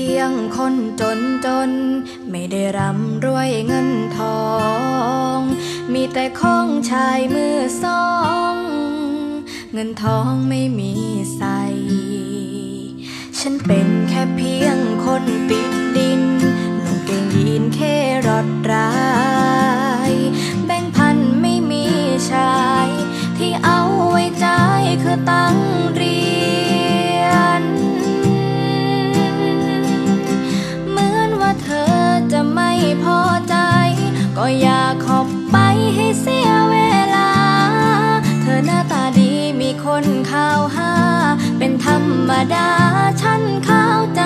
พียงคนจนไม่ได้ร่ำรวยเงินทองมีแต่ของชายมือสองเงินทองไม่มีใส่ฉันเป็นแค่เพียงคนติดดินนุ่งเกงยีนแค่รอดรายแบงค์พันไม่มีใช้ที่เอาไว้จ่ายคือตังเรียนเหมือนว่าเธอจะไม่พอใจก็อยากขอบไปให้เสียเวลาเธอหน้าตาดีมีคนเข้าหาเป็นธรรมดาฉันเข้าใจ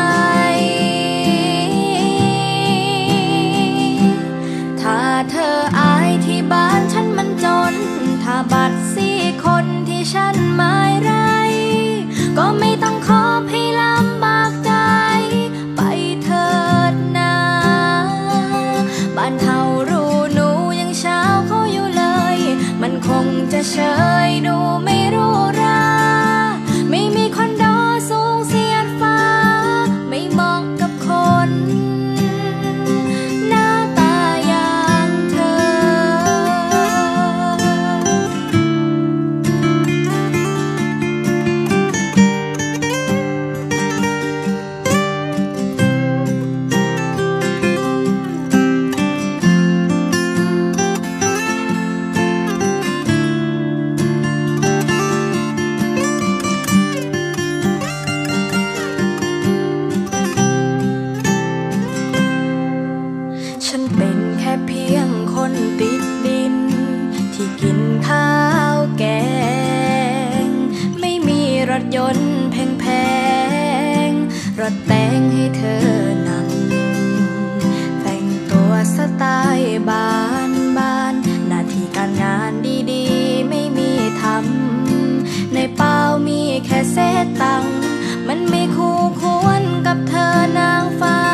ถ้าเธออายที่บ้านฉันมันจนถ้าบัตรสี่คนที่ฉันไม่ไรก็ไม่ต้องขอให้ลำบากใจไปเถิดนะบ้านเฮารู้หนูยังเช้าเขาอยู่เลยมันคงจะเฉยดูไม่รู้ราไม่มีคอนโดสูงเสียดฟ้าไม่เหมาะกับคนหน้าตาอย่างเธอฉันเป็นแค่เพียงคนติดดินที่กินข้าวแกงไม่มีรถยนต์แพงๆรถแต่งให้เธอนั่งแต่งตัวสไตล์บ้านหน้าที่การงานดีๆไม่มีทำในเป้ามีแค่เศษตังค์มันไม่คู่ควรกับเธอนางฟ้า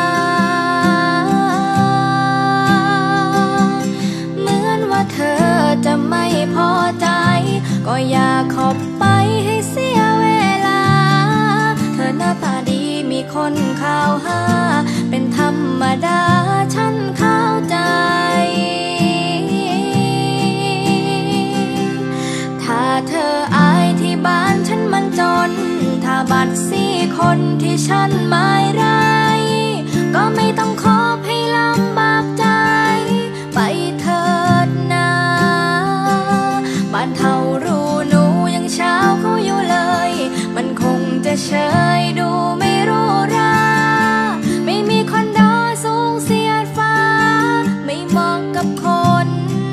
เธอจะไม่พอใจก็อยากขอบไปให้เสียเวลาเธอหน้าตาดีมีคนเข้าหาเป็นธรรมดาฉันเข้าใจถ้าเธออายที่บ้านฉันมันจนถ้าบัตรสี่คนที่ฉันไม่ไรก็ไม่ต้องขอให้ลำบากใจไปเถิดนะบ้านเฮารู้หนูยังเช้าเขาอยู่เลยมันคงจะเฉยดูไม่รู้ราไม่มีคอนโดสูงเสียดฟ้าไม่เหมาะกับคน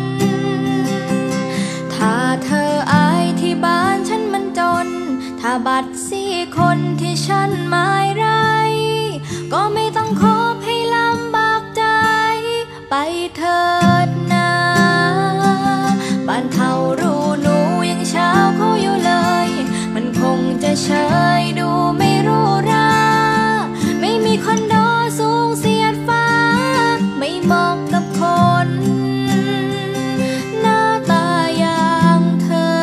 ถ้าเธออายที่บ้านฉันมันจนถ้าบัตรสี่คนที่ฉันไม่ไรก็ไม่ต้องขอให้ลำบากใจไปเถิดนะบ้านเฮารู้หนูยังเช้าเขาอยู่เลยมันคงจะเฉยดูไม่รู้ราไม่มีคอนโดสูงเสียดฟ้าไม่เหมาะกับคนหน้าตาอย่างเธอ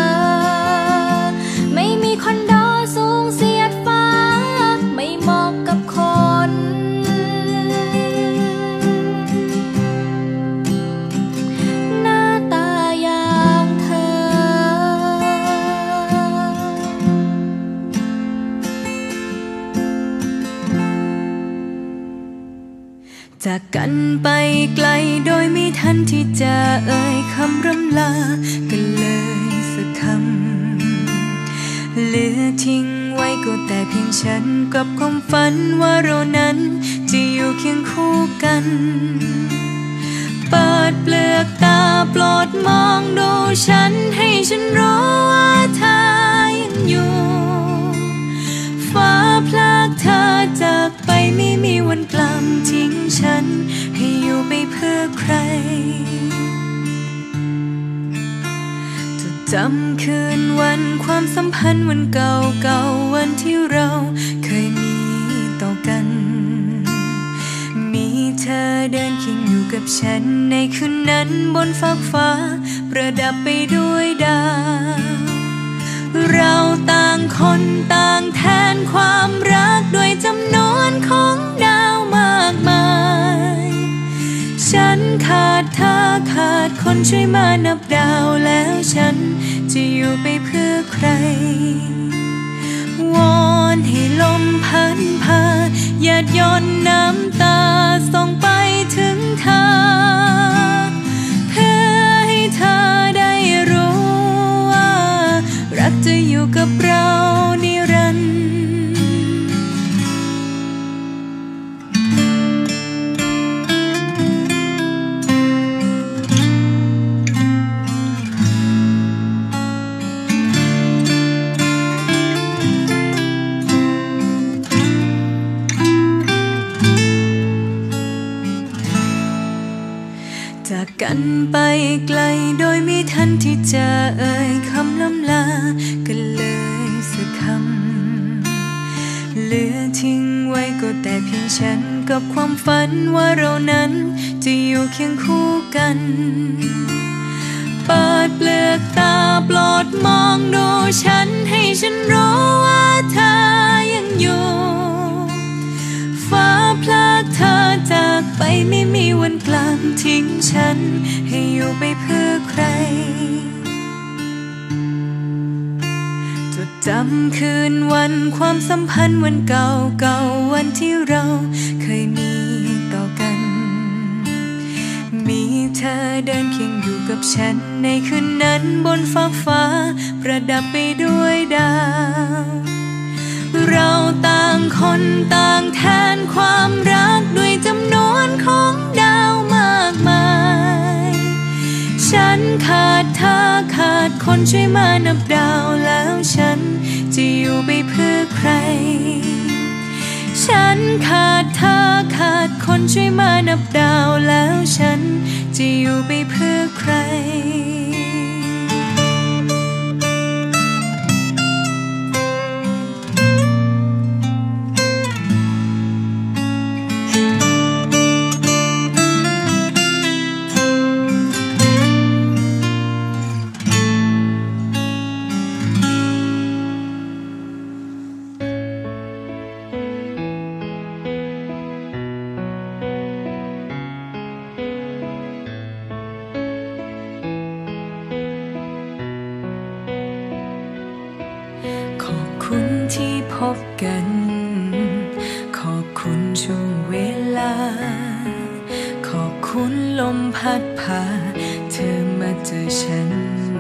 ไม่มีคอนโดสูงเสียดฟ้าไม่เหมาะกับคนหน้าตาอย่างเธอจากกันไปไกลโดยไม่ทันที่จะเอ่ยคำร่ำลากันเลยสักคำเหลือทิ้งไว้ก็แต่เพียงฉันกับความฝันว่าเรานั้นจะอยู่เคียงคู่กันเปิดเปลือกตาโปรดมองดูฉันให้ฉันรู้ว่าเธอยังอยู่ฟ้าพลากเธอจากไปไม่มีวันกลับทิ้งฉันให้อยู่ไปเพื่อใครจะจำคืนวันความสัมพันธ์วันเก่าๆวันที่เราเคยมีต่อกันมีเธอเดินเคียงอยู่กับฉันในคืนนั้นบนฟากฟ้าประดับไปด้วยดาวเราต่างคนต่างแทนความรักด้วยจำนวนของดาวมากมายฉันขาดเธอขาดคนช่วยมานับดาวแล้วฉันจะอยู่ไปเพื่อใครวอนให้ลมพัดพาหยาดย้อนน้ำตาส่งไปถึงเธอเพื่อให้เธอได้รู้ว่ารักจะอยู่กับเรานิรันดร์จากกันไปไกลโดยไม่ทันที่จะเอ่ยคำล่ำลากันเลยสักคำเหลือทิ้งไว้ก็แต่เพียงฉันกับความฝันว่าเรานั้นจะอยู่เคียงคู่กันเปิดเปลือกตาโปรดมองดูฉันให้ฉันรู้ว่าเธอยังอยู่ฟ้าพลากเธอจากไปไม่มีวันกลับทิ้งฉันให้อยู่ไปเพื่อใครจดจำคืนวันความสัมพันธ์วันเก่าวันที่เราเคยมีต่อกันมีเธอเดินเคียงอยู่กับฉันในคืนนั้นบนฟ้าประดับไปด้วยดาวเราต่างคนต่างแทนความรักด้วยจำนวนของดาวมากมายฉันขาดเธอขาดคนช่วยมานับดาวแล้วฉันจะอยู่ไปเพื่อใครฉันขาดเธอขาดคนช่วยมานับดาวแล้วฉันจะอยู่ไปเพื่อใครขอบคุณที่พบกันขอบคุณช่วงเวลาขอบคุณลมพัดพาเธอมาเจอฉัน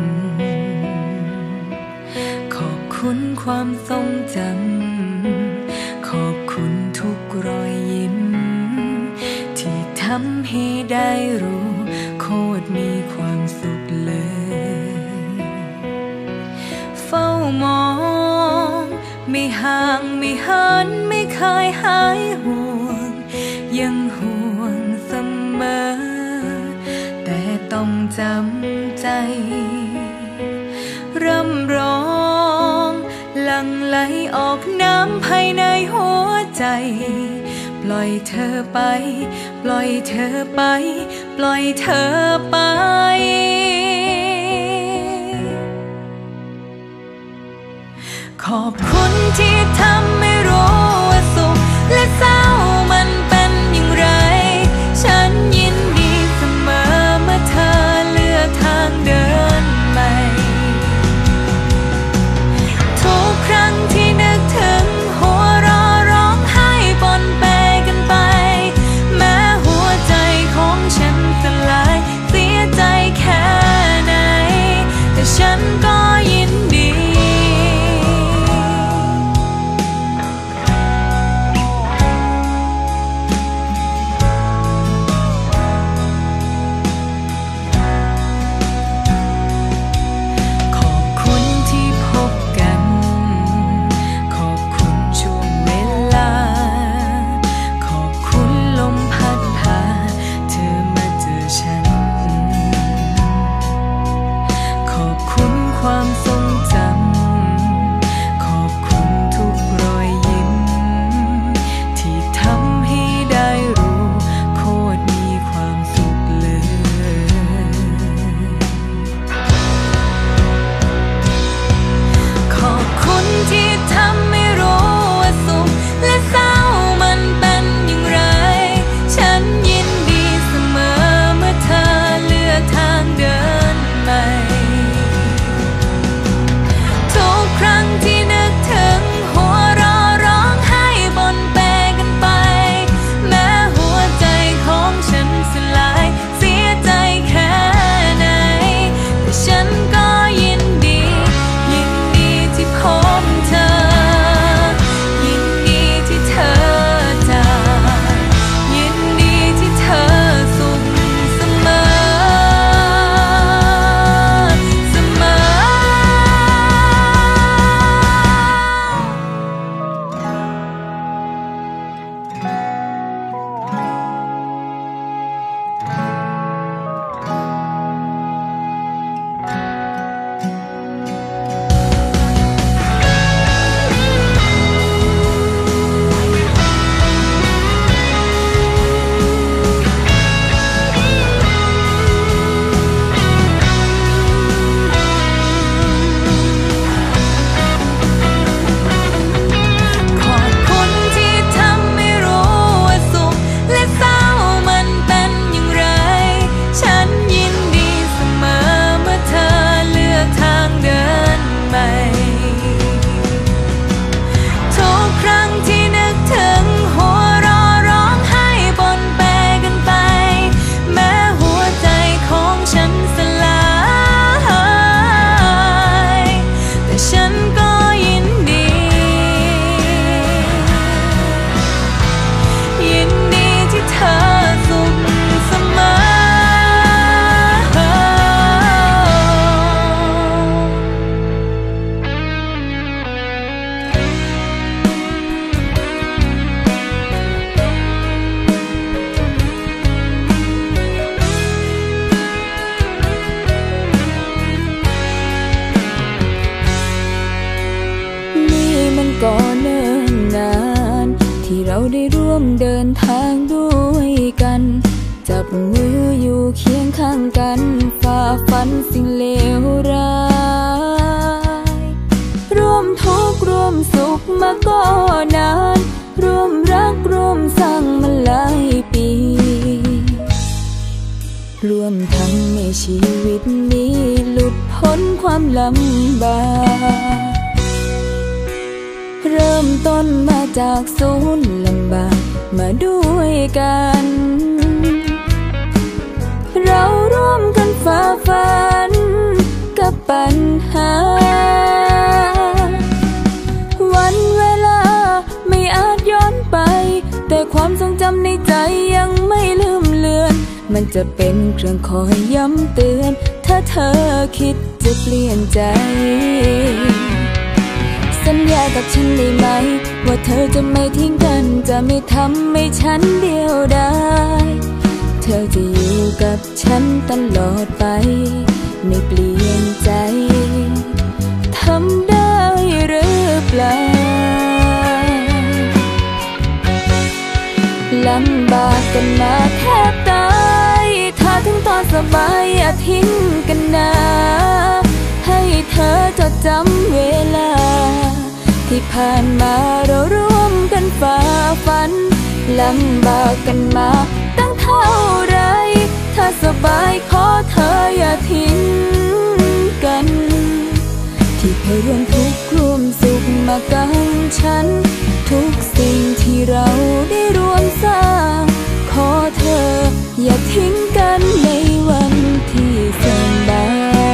ขอบคุณความทรงจำขอบคุณทุกรอยยิ้มที่ทำให้ได้รู้โคตรมีความสุขเลยเฝ้ามองไม่ห่างไม่หันไม่เคยหายห่วงยังห่วงเสมอแต่ต้องจำใจร่ำร้องหลั่งไหลออกน้ำภายในหัวใจปล่อยเธอไปปล่อยเธอไปปล่อยเธอไปขอบคุณที่ทำให้รู้ว่าสุขและเศร้ามันเป็นอย่างไรฉันยินดีเสมอเมื่อเธอเลือกทางเดินใหม่ทุกครั้งที่นึกถึงหัวเราะร้องไห้ปนเปกันไปแม้หัวใจของฉันสลายเสียใจแค่ไหนแต่ฉันก็ยินดีกันฝ่าฟันสิ่งเลวร้ายร่วมทุกข์ร่วมสุขมาก็นานร่วมรักร่วมสร้างมาหลายปีร่วมทำให้ชีวิตนี้หลุดพ้นความลำบากเริ่มต้นมาจากศูนย์ลำบากมาด้วยกันเราร่วมกันฝ่าฟันกับปัญหาวันเวลาไม่อาจย้อนไปแต่ความทรงจำในใจยังไม่ลืมเลือนมันจะเป็นเครื่องคอยย้ำเตือนถ้าเธอคิดจะเปลี่ยนใจสัญญากับฉันได้ไหมว่าเธอจะไม่ทิ้งกันจะไม่ทำให้ฉันเดียวดายเธอจะอยู่กับฉันตลอดไปไม่เปลี่ยนใจทำได้หรือเปล่าลำบากกันมาแทบตายถ้าถึงตอนสบายอย่าทิ้งกันนะให้เธอจดจำเวลาที่ผ่านมาเราร่วมกันฝ่าฟันลำบากกันมาตั้งเท่าไรถ้าสบายขอเธออย่าทิ้งกันที่เคยร่วมทุกข์ร่วมสุขมากับฉันทุกสิ่งที่เราได้ร่วมสร้างขอเธออย่าทิ้งกันในวันที่สบาย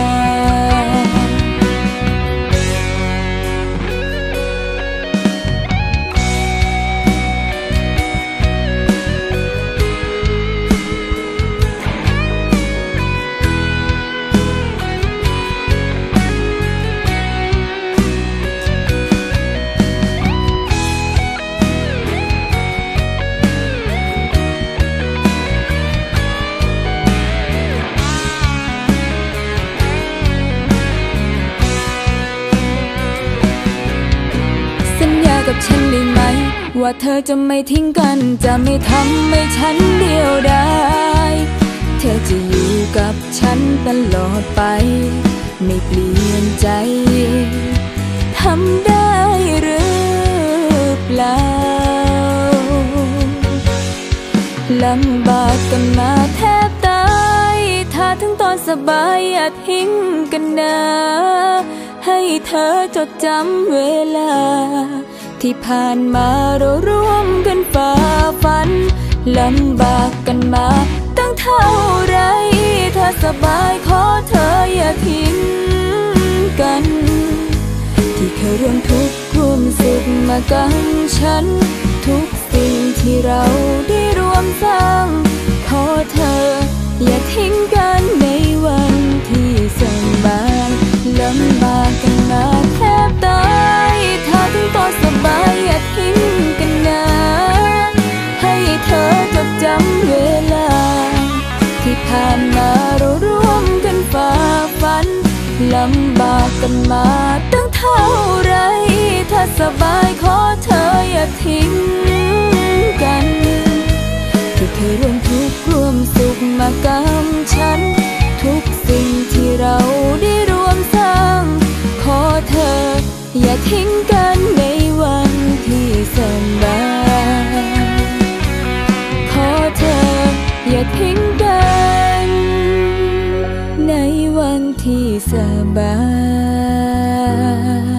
กับฉันได้ไหมว่าเธอจะไม่ทิ้งกันจะไม่ทำให้ฉันเดียวดายเธอจะอยู่กับฉันตลอดไปไม่เปลี่ยนใจทำได้หรือเปล่าลำบากกันมาแทบตายถ้าถึงตอนสบายอย่าทิ้งกันนะให้เธอจดจำเวลาที่ผ่านมาเราร่วมกันฝ่าฟันลำบากกันมาตั้งเท่าไรถ้าสบายขอเธออย่าทิ้งกันที่เคยร่วมทุกข์ร่วมสุขมากับฉันทุกสิ่งที่เราได้ร่วมสร้างขอเธออย่าทิ้งกันในวันที่สบายลำบากกันมาแทบตายถ้าถึงตอนสบายอย่าทิ้งกันนะให้เธอจดจำเวลาที่ผ่านมาเราร่วมกันฝ่าฟันลำบากกันมาตั้งเท่าไรถ้าสบายขอเธออย่าทิ้งกันที่เคยร่วมทุกข์ร่วมสุขมากับฉันทุกสิ่งที่เราได้ร่วมสร้างขอเธออย่าทิ้งกันในวันที่สบายขอเธออย่าทิ้งกันในวันที่สบาย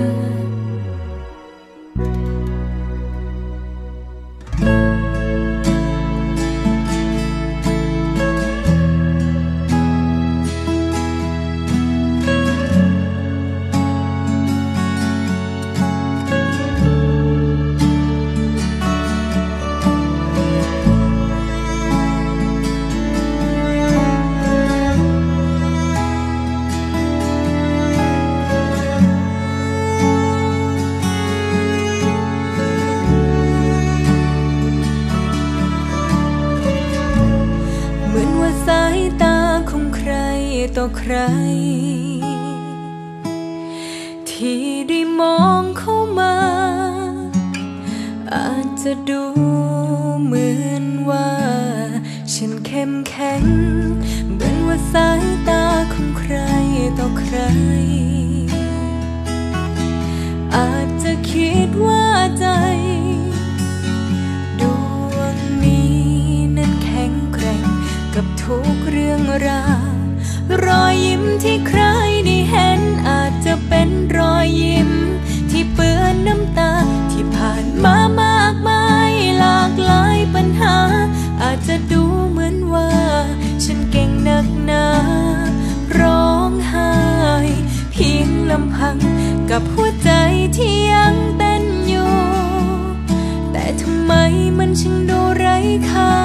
ต่อใครที่ได้มองเข้ามาอาจจะดูเหมือนว่าฉันเข้มแข็งเหมือนว่าสต่อใครอาจจะคิดว่าใจดวงนี้นั้นแข็งแกร่งกับทุกเรื่องราวรอยยิ้มที่ใครได้เห็นอาจจะเป็นรอยยิ้มที่เปื้อนน้ำตาที่ผ่านมามากมายหลากหลายปัญหาอาจจะดูเหมือนว่าฉันเก่งนักหนาร้องไห้เพียงลำพังกับหัวใจที่ยังเต้นอยู่แต่ทำไมมันช่างดูไร้ค่า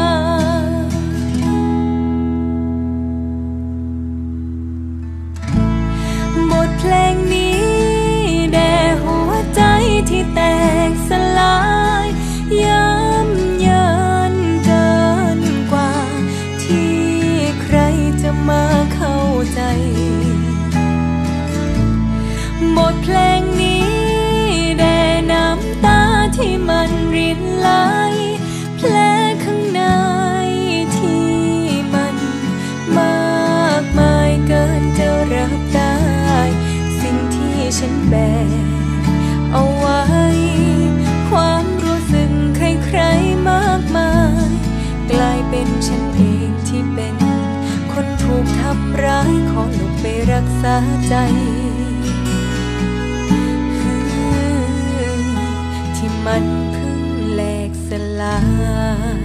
บทเพลงนี้แด่หัวใจที่แตกสลายย้ำยันเกินกว่าที่ใครจะมาเข้าใจบทเพลงนี้แด่น้ำตาที่มันรินไหลแผลข้างในที่มันมากมายเกินจะรับได้สิ่งที่ฉันแบกเอาไว้ความรู้สึกใครๆมากมายกลายเป็นฉันเองที่เป็นคนถูกทำร้ายขอหลบไปรักษาใจที่มันเพิ่งแหลกสลาย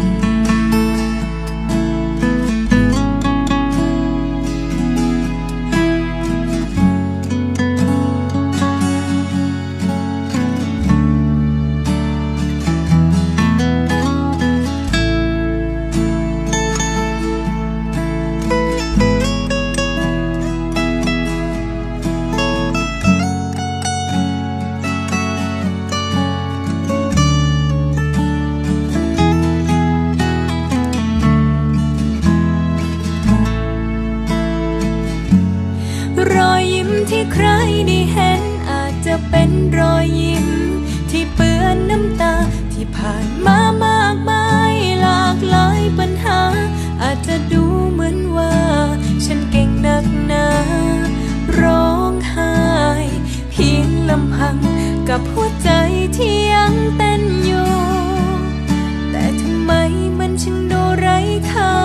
รอยยิ้มที่ใครได้เห็นอาจจะเป็นรอยยิ้มที่เปื้อนน้ำตาที่ผ่านมามากมายหลากหลายปัญหาอาจจะดูเหมือนว่าฉันเก่งนักหนาร้องไห้เพียงลำพังกับหัวใจที่ยังเต้นอยู่แต่ทำไมมันช่างดูไร้ค่า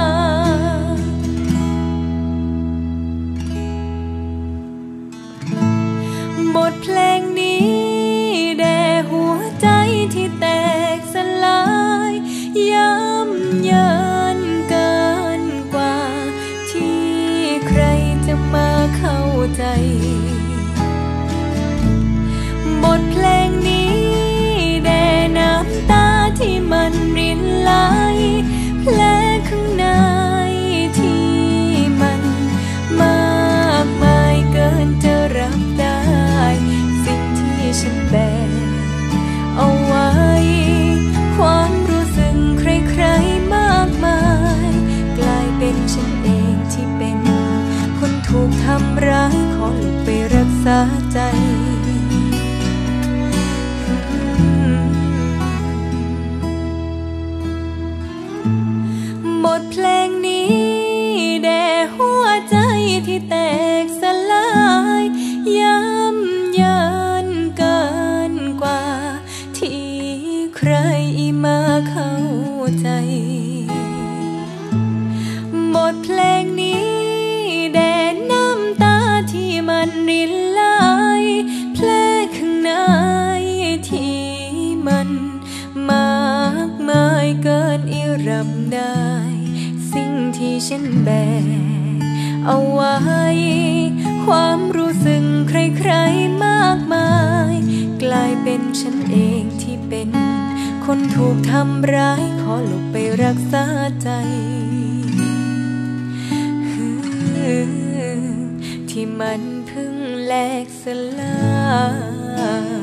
บทเพลงนี้แด่หัวใจที่แตกสลายย้ำยันเกินกว่าที่ใครจะมาเข้าใจบทเพลงนี้แด่น้ำตาที่มันรินไหลแผลข้างในที่มันมากมายเกินจะรับได้สิ่งที่ฉันแบกเอาไว้ความรู้สึกใครๆมากมายกลายเป็นฉันเองที่เป็นคนถูกทำร้ายขอหลบไปรักษาใจบทเพลงนี้แด่หัวใจที่แตกสลายย้ำยันเกินกว่าที่ใครมาเข้าใจบทเพลงนี้แด่น้ำตาที่มันรินไหลแผลข้างในที่มันมากมายเกินรับได้สิ่งที่ฉันแบกเอาไว้ความรู้สึกใครๆมากมายกลายเป็นฉันเองที่เป็นคนถูกทำร้ายขอหลบไปรักษาใจที่มันเพิ่งแหลกสลาย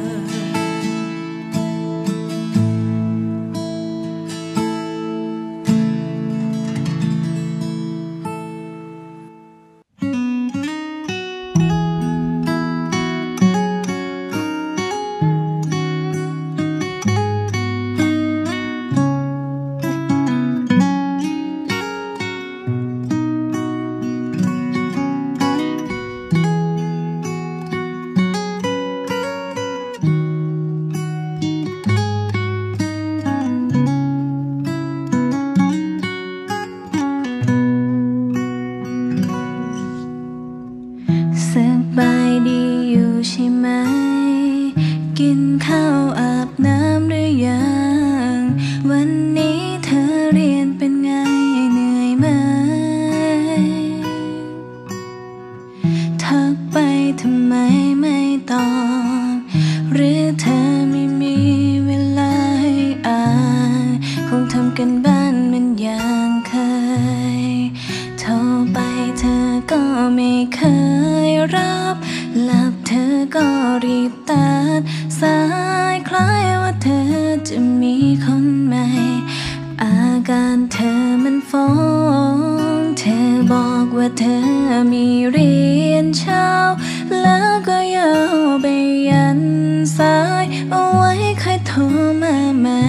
คงทำกันบ้านมันอย่างเคยโทรไปเธอก็ไม่เคยรับหลับเธอก็รีบตัดสายคล้ายว่าเธอจะมีคนใหม่อาการเธอมันฟ้องเธอบอกว่าเธอมีเรียนเช้าแล้วก็ยาวไปยันสายเอาไว้ค่อยโทรมาใหม่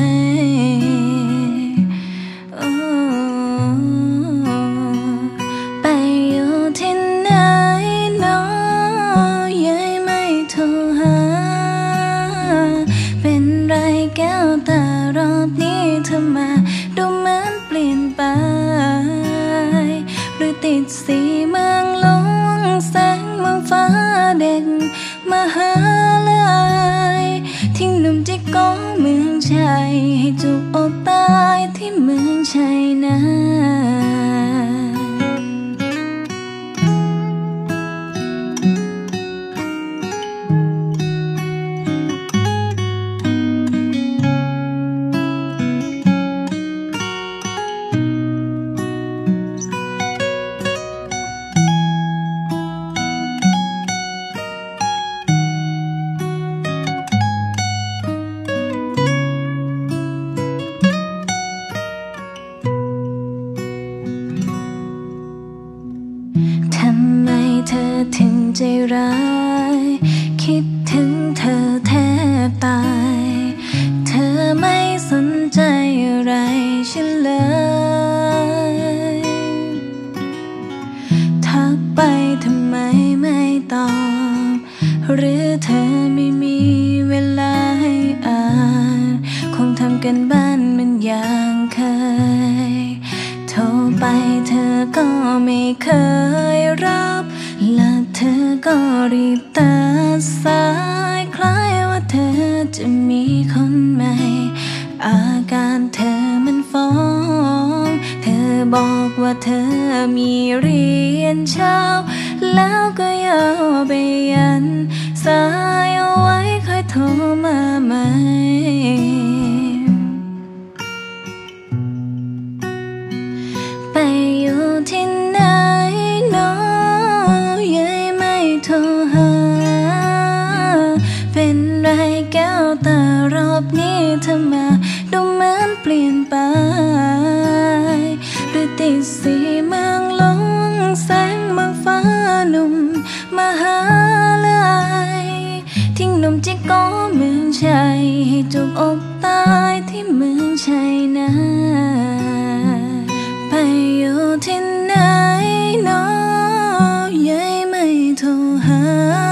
ไปอยู่ที่ไหนน้อยยังไม่โทรหาเป็นไรแก้วตารอบนี้เธอมาดูเหมือนเปลี่ยนไปหรือติดสีเมืองหลวงแสงเมืองฟ้าเด็กมหาลัยทิ้งหนุ่มที่ก้องเมืองชัยให้จุกอกตายที่เมืองชัยนาทำไมเธอถึงใจร้ายคิดถึงเธอแทบตายเธอไม่สนใจอะไรฉันเลยทักไปทำไมไม่ตอบหรือเธอไม่มีเวลาให้อ่านคงทำกันบ้านมันอย่างเคยโทรไปเธอก็ไม่เคยรับและเธอก็รีบตัดสายคล้ายว่าเธอจะมีคนใหม่อาการเธอมันฟ้องเธอบอกว่าเธอมีเรียนเช้าแล้วก็ยาวไปยันสายเอาไว้ค่อยโทรมาใหม่ไปอยู่ที่ไหนน้อยยังไม่โทรหาเป็นไรแก้วตารอบนี้เธอมาดูเหมือนเปลี่ยนไปหรือติดสีเมืองหลวงแสงเมืองฟ้าหนุ่มมหาลัยทิ้งหนุ่มที่ก้องเมืองชัยให้จุกอกตายที่เมืองชัยนาไปอยู่ที่ไหนน้อยยังไม่โทรหา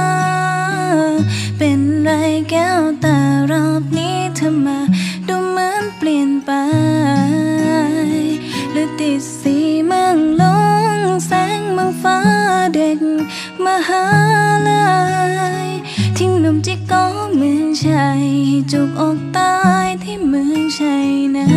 เป็นไรแก้วตารอบนี้เธอมาดูเหมือนเปลี่ยนไปหรือติดสีเมืองหลวงแสงเมืองฟ้าเด็กมหาลัยทิ้งหนุ่มที่ก้องเมืองชัยให้จุกอกตายที่เมืองชัยนา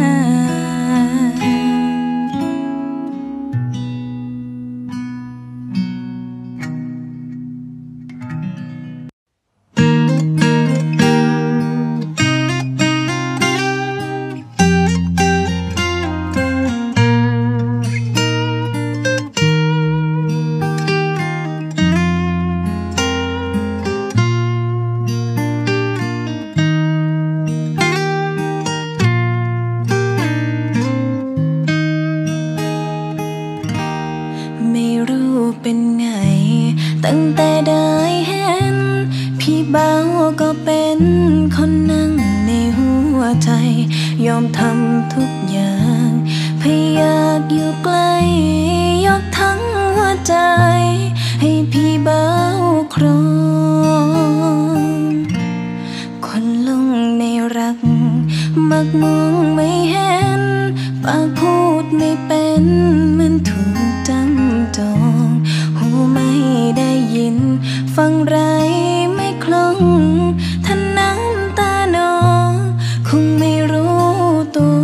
ไม่รู้เป็นไงตั้งแต่ได้เห็นพี่เบาก็เป็นคนนั่งในหัวใจยอมทำทุกอย่างพยายามอยู่ใกล้ยกทั้งหัวใจให้พี่เบาครองคนลงในรักมักมองไม่เห็นปากพูดไม่เป็นเหมือนถูกจำจองหูไม่ได้ยินฟังไรไม่คล่องถ้าน้ำตานองคงไม่รู้ตัว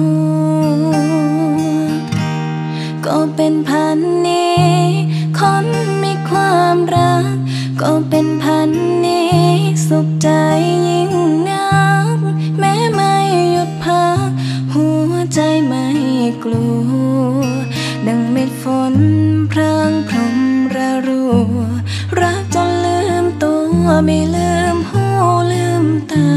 ก็เป็นพันนี้คนมีความรักก็เป็นพันนี้สุขใจยิ่งนักแม้ไม่หยุดพักหัวใจไม่กลัวดังเม็ดฝนพรางพรมระรัวรักจนลืมตัวไม่ลืมหูลืมตา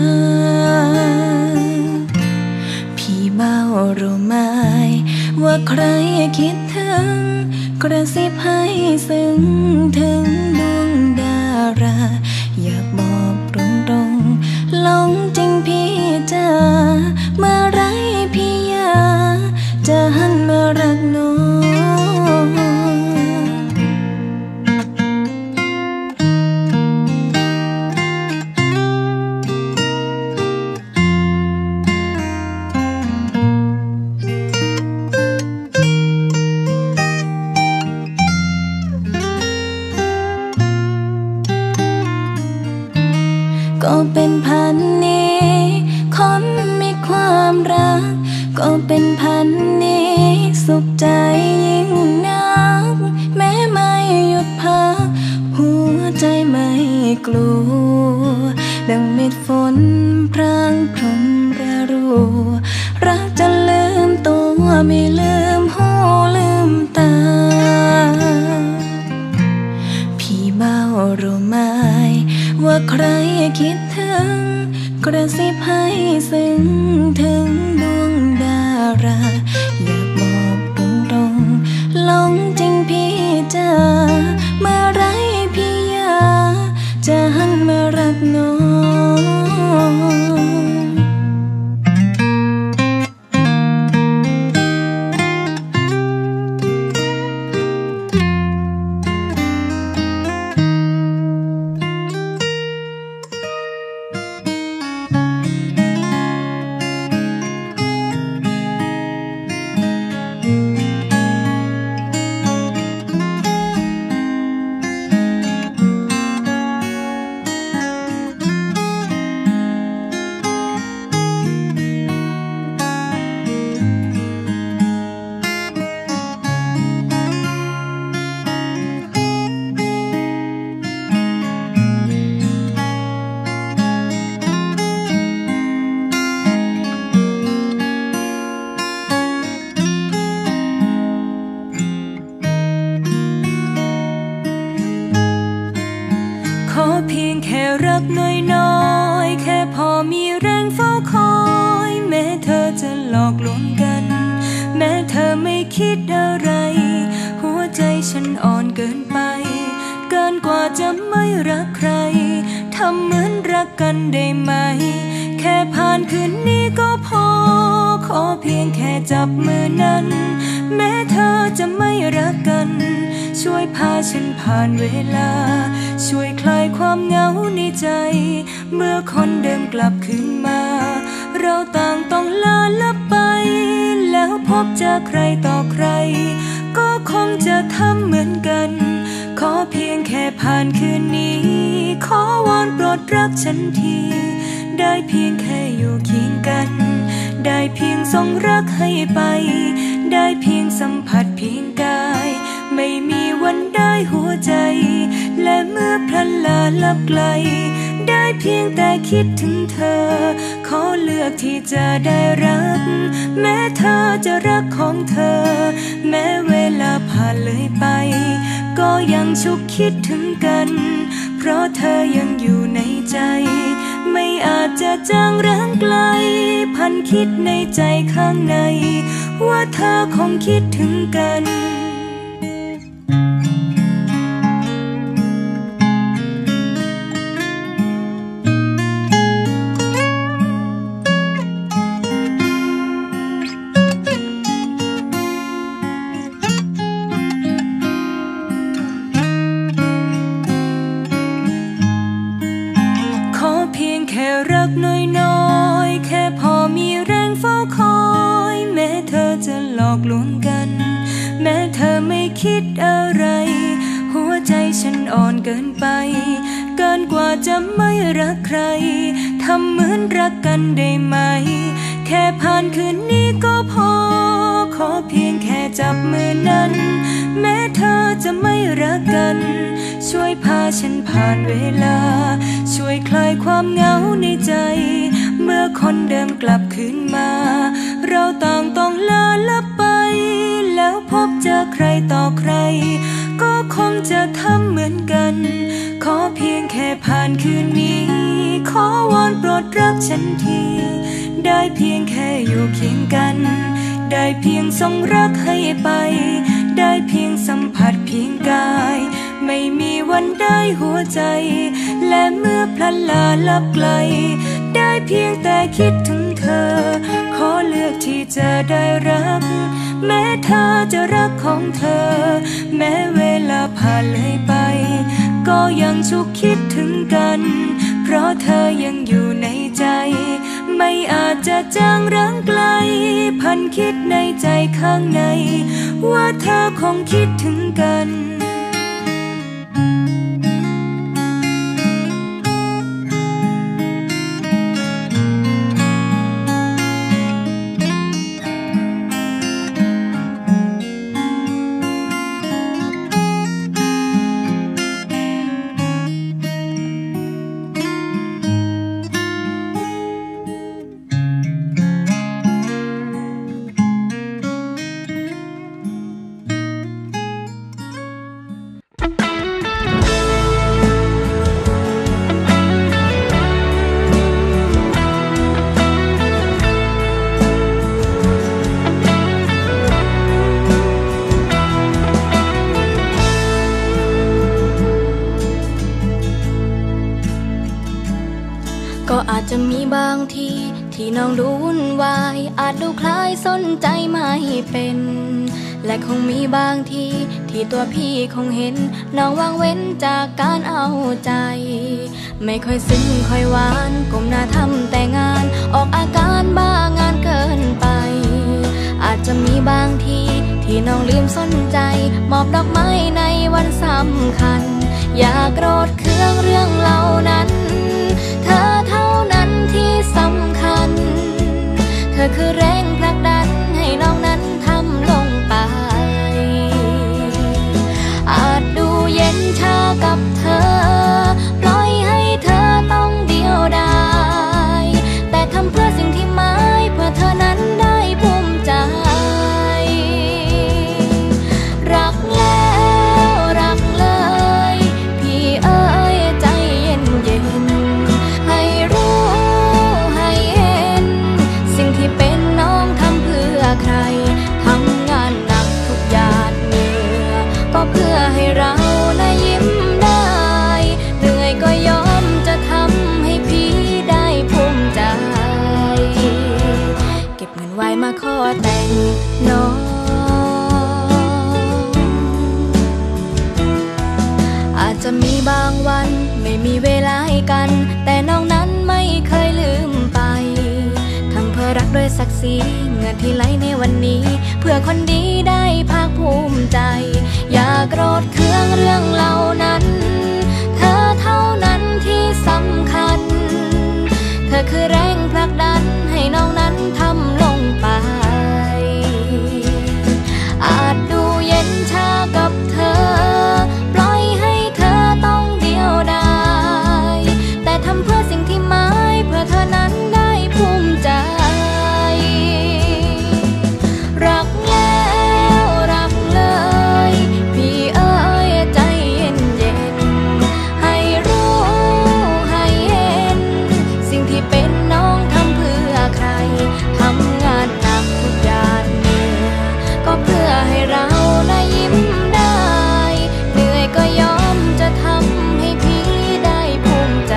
พี่เบารู้ไหมว่าใครคิดถึงกระซิบให้ซึ้งถึงดวงดาราอยากบอกตรงๆหลงจริงพี่จะเมื่อไรพี่อยากจะหันมารักน้องก็เป็นพันนี้คนมีความรักก็เป็นพันนี้สุขใจยิ่งนักแม้ไม่หยุดพักหัวใจไม่กลัวดังเม็ดฝนพรางพรมระรัวรักจนลืมตัวไม่ลืมหูลืมตาพี่เบารู้ไหมว่าใครคิดถึงกระซิบให้ซึ้งถึงดวงดาราอยากบอกตรงๆหลงจริงพี่จะเมื่อไรพี่อยากจะหันมารักน้องขอเพียงแค่รักน้อยๆแค่พอมีแรงเฝ้าคอยแม้เธอจะหลอกลวงกันแม้เธอไม่คิดอะไรหัวใจฉันอ่อนเกินไปเกินกว่าจะไม่รักใครทำเหมือนรักกันได้ไหมแค่ผ่านคืนนี้ก็พอขอเพียงแค่จับมือนั้นแม้เธอจะไม่รักกันช่วยพาฉันผ่านเวลาช่วยคลายความเหงาในใจเมื่อคนเดิมกลับคืนมาเราต่างต้องลาลับไปแล้วพบเจอใครต่อใครก็คงจะทำเหมือนกันขอเพียงแค่ผ่านคืนนี้ขอวอนโปรดรักฉันทีได้เพียงแค่อยู่เคียงกันได้เพียงส่งรักให้ไปได้เพียงสัมผัสเพียงกายไม่มีวันได้หัวใจและเมื่อพลันลาลับไกลได้เพียงแต่คิดถึงเธอขอเลือกที่จะได้รักแม้เธอจะรักของเธอแม้เวลาผ่านเลยไปก็ยังชุกคิดถึงกันเพราะเธอยังอยู่ในใจไม่อาจจะจางร้างไกลพันคิดในใจข้างในว่าเธอคงคิดถึงกันแค่รักน้อยๆแค่พอมีแรงเฝ้าคอยแม้เธอจะหลอกลวงกันแม้เธอไม่คิดอะไรหัวใจฉันอ่อนเกินไปเกินกว่าจะไม่รักใครทำเหมือนรักกันได้ไหมแค่ผ่านคืนนี้ก็พอขอเพียงแค่จับมือนั้นแม้เธอจะไม่รักกันช่วยพาฉันผ่านเวลาช่วยคลายความเหงาในใจเมื่อคนเดิมกลับคืนมาเราต่างต้องจะทำเหมือนกันขอเพียงแค่ผ่านคืนนี้ขอวอนโปรดรักฉันทีได้เพียงแค่อยู่เคียงกันได้เพียงส่งรักให้ไปได้เพียงสัมผัสเพียงกายไม่มีวันได้หัวใจและเมื่อพลันลาลับไกลได้เพียงแต่คิดถึงเธอขอเลือกที่จะได้รักแม้เธอจะรักของเธอแม้เวลาผ่านเลยไปก็ยังฉุกคิดถึงกันเพราะเธอยังอยู่ในใจไม่อาจจะจางร้างไกลพันคิดในใจข้างในว่าเธอคงคิดถึงกันก็อาจจะมีบางทีที่น้องดูวุ่นวายอาจดูคล้ายสนใจไม่เป็นและคงมีบางทีที่ตัวพี่คงเห็นน้องวางเว้นจากการเอาใจไม่ค่อยซึ้งค่อยหวานก้มหน้าทำแต่งานออกอาการบ้างานเกินไปอาจจะมีบางทีที่น้องลืมสนใจมอบดอกไม้ในวันสำคัญอย่าโกรธเคืองเรื่องเหล่านั้นเธอเท่านั้นที่สำคัญเธอคือแรงผลักดันให้น้องนั้นทำลงไปอาจดูเย็นชากับเธอปล่อยให้เธอต้องเดียวดายแต่ทำเพื่อสิ่งที่หมายเพื่อเธอนั้นได้ภูมิใจรักแล้วรักเลยพี่เอ๋ยใจเย็นเย็นให้รู้ให้เห็นสิ่งที่เป็นน้องทำเพื่อใครทำงานหนักทุกหยาดเหงื่อก็เพื่อให้เราได้ยิ้มได้เหนื่อยก็ยอมจะทำให้พี่ได้ภูมิใจเก็บเงินไว้มาขอแต่งน้องอาจจะมีบางวันไม่มีเวลาให้กันแต่น้องนั้นไม่เคยลืมไปทั้งเพื่อรักด้วยศักดิ์ศรีเงินที่ไหลในวันนี้เพื่อคนดีได้ภาคภูมิใจอย่าโกรธเคืองเรื่องเหล่านั้นเธอเท่านั้นที่สำคัญเธอคือแรงผลักดันให้น้องนั้นทำลงไปอาจดูเย็นชากับเธอปล่อยให้เธอต้องเดียวดายแต่ทำเพื่อสิ่งที่หมายเพื่อเธอนั้นได้ภูมิใจรักแล้วรักเลยพี่เอ๋ยใจเย็นเย็นให้รู้ให้เห็นสิ่งที่เป็นน้องทำเพื่อใครทำงานหนักทุกหยาดเหงื่อก็เพื่อให้เราได้ยิ้มได้เหนื่อยก็ยอมจะทำให้พี่ได้ภูมิใจ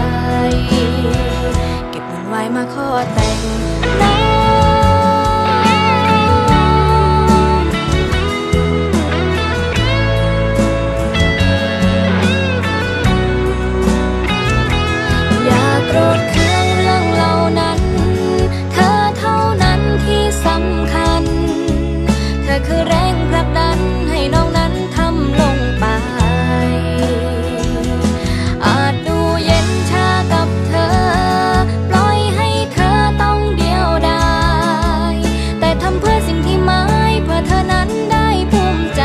เก็บเงินไว้มาขอแต่งน้องอย่าโกรธเคืองเรื่องเหล่านั้นเธอเท่านั้นที่สำคัญเธอคือแรงผลักดันให้น้องนั้นทำลงไปอาจดูเย็นชากับเธอปล่อยให้เธอต้องเดียวดายแต่ทำเพื่อสิ่งที่หมายเพื่อเธอนั้นได้ภูมิใจ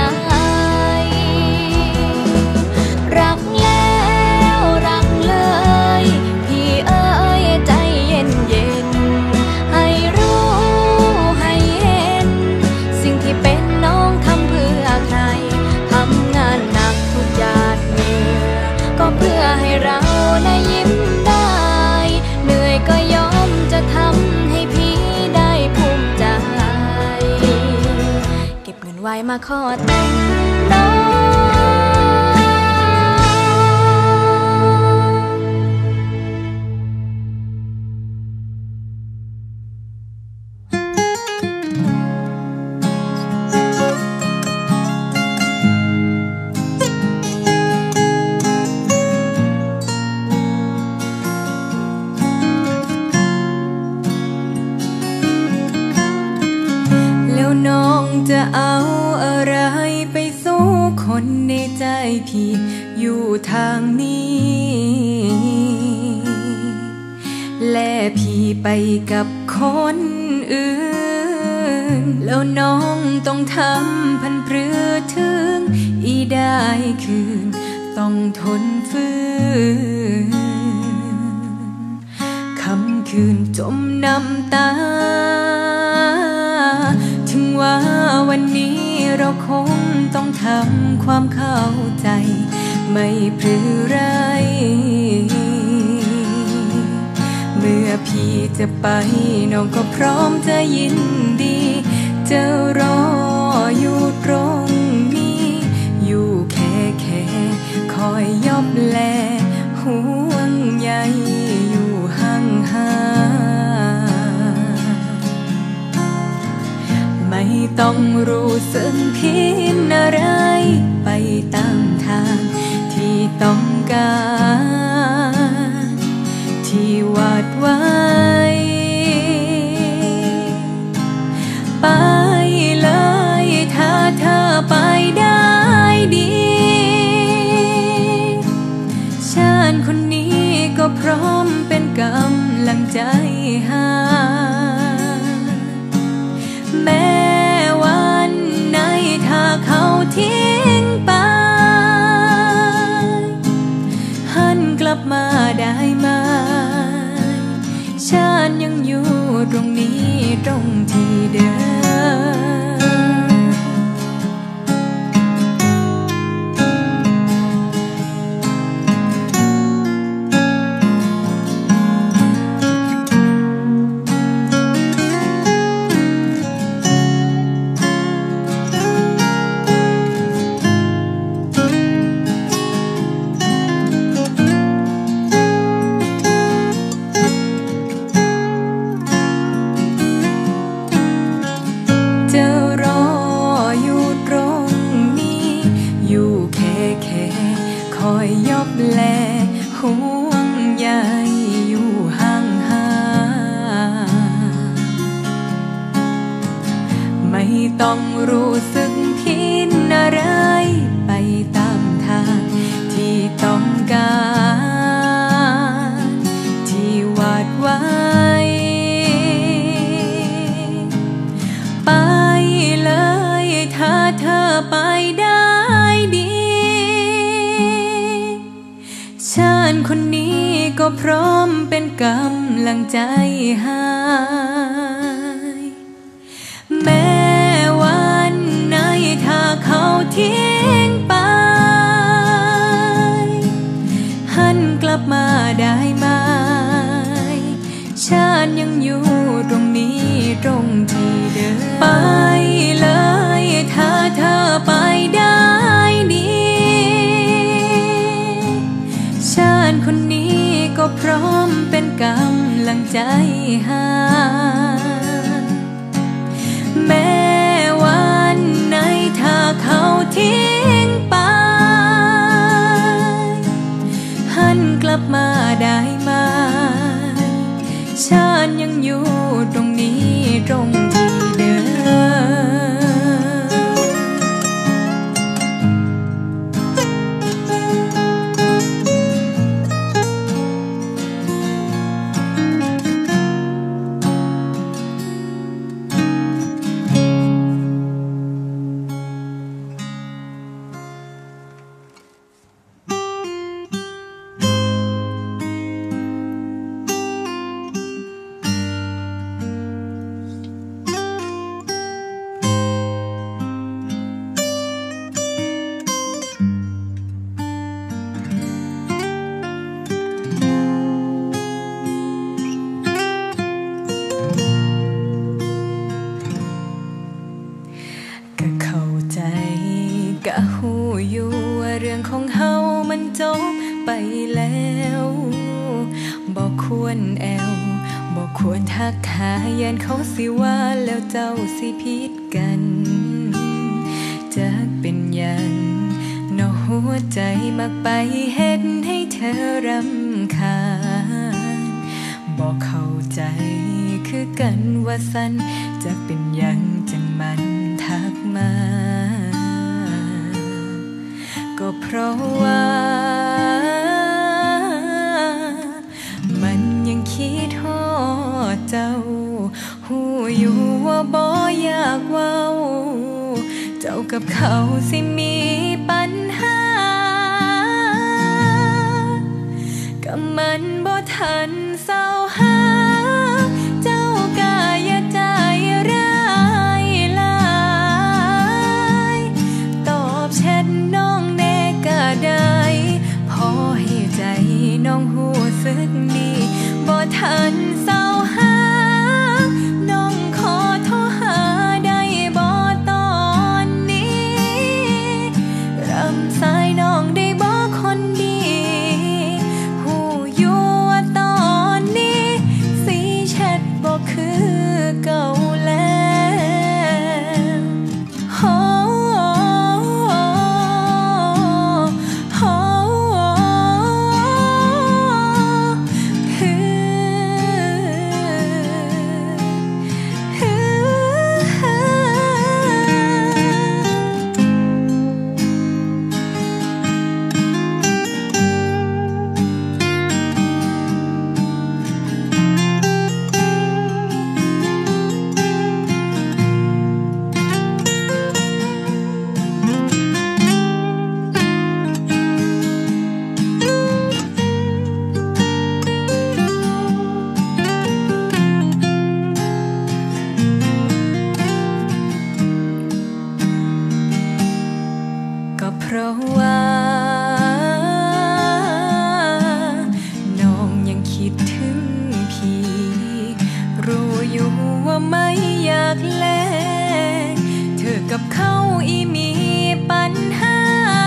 รักแล้วรักเลยพี่เอ๋ยใจเย็นเย็นให้รู้ให้เห็นสิ่งที่เป็นน้องทำเพื่อใครทำงานหนักทุไหวมาขอแต่งน้องน้องจะเอาอะไรไปสู้คนในใจพี่อยู่ทางนี้และพี่ไปกับคนอื่นแล้วน้องต้องทำพันเปรือถึงอีได้คืนต้องทนฝืนคำคืนจมน้ำตาถึงว่าวันนี้เราคงต้องทำความเข้าใจไม่พรือไรเมื่อพี่จะไปน้องก็พร้อมจะยินดีจะรออยู่ตรงนี้อยู่แค่คอยยอบแลห่วงใยอยู่ห่างไม่ต้องรู้สึกผิดอะไรไปตามทางที่ต้องการที่วาดไว้ไปเลยถ้าเธอไปได้ดีฉันคนนี้ก็พร้อมเป็นกำลังใจให้แม้วันไหนถ้าเขาทิ้งไปหันกลับมาได้ไหมฉันยังอยู่ตรงนี้ตรงที่เดิมคอยยอบแลห่วงใยอยู่ห่างไม่ต้องรู้สึกผิดอะไรไปตามทางที่ต้องการที่วาดไว้ไปเลยถ้าเธอไปได้ดีฉันคนนี้ก็พร้อมเป็นกำลังใจให้แม้วันไหนถ้าเขาทิ้งไปหันกลับมาได้ไหมฉันยังอยู่ตรงนี้ตรงที่เดิมไปเลยถ้าเธอไปได้ดีฉันคนนี้ก็พร้อมเป็นกำลังใจให้แม้วันไหนถ้าเขาทิ้งไปหันกลับมาได้ไหมฉันยังอยู่ตรงนี้ตรงที่เดิมรแอวบ่ควรทักหายันเขาสิว่าแล้วเจ้าสิผิดกันจักเป็นหยังเนาะหัวใจมักไปเฮ็ดให้เธอรำคาญบ่เข้าใจคือกันว่าสันจะเป็นหยังจังมันทักมาก็เพราะว่ามันยังคิดฮอดเจ้าหูอยู่ว่าบ่อยากเว้าเจ้ากับเขาสิมีปัญหาก็มันบ่ทันเศร้าหาเจ้าก็อย่าใจร้ายหลายตอบแชทน้องแน่ก็ได้พอให้ใจน้องหูสึกดีบ่ทันเศร้าหาน้องขอโทรหาได้บ่ตอนนี้รำสายน้องได้บ่คนดีหูอยู่ว่าตอนนี้สีแชทบ่คือเก่าแล้วโอ้เพราะว่าน้องยังคิดถึงพี่รู้อยู่ว่าไม่อยากแลกเธอกับเขาอีมีปัญหา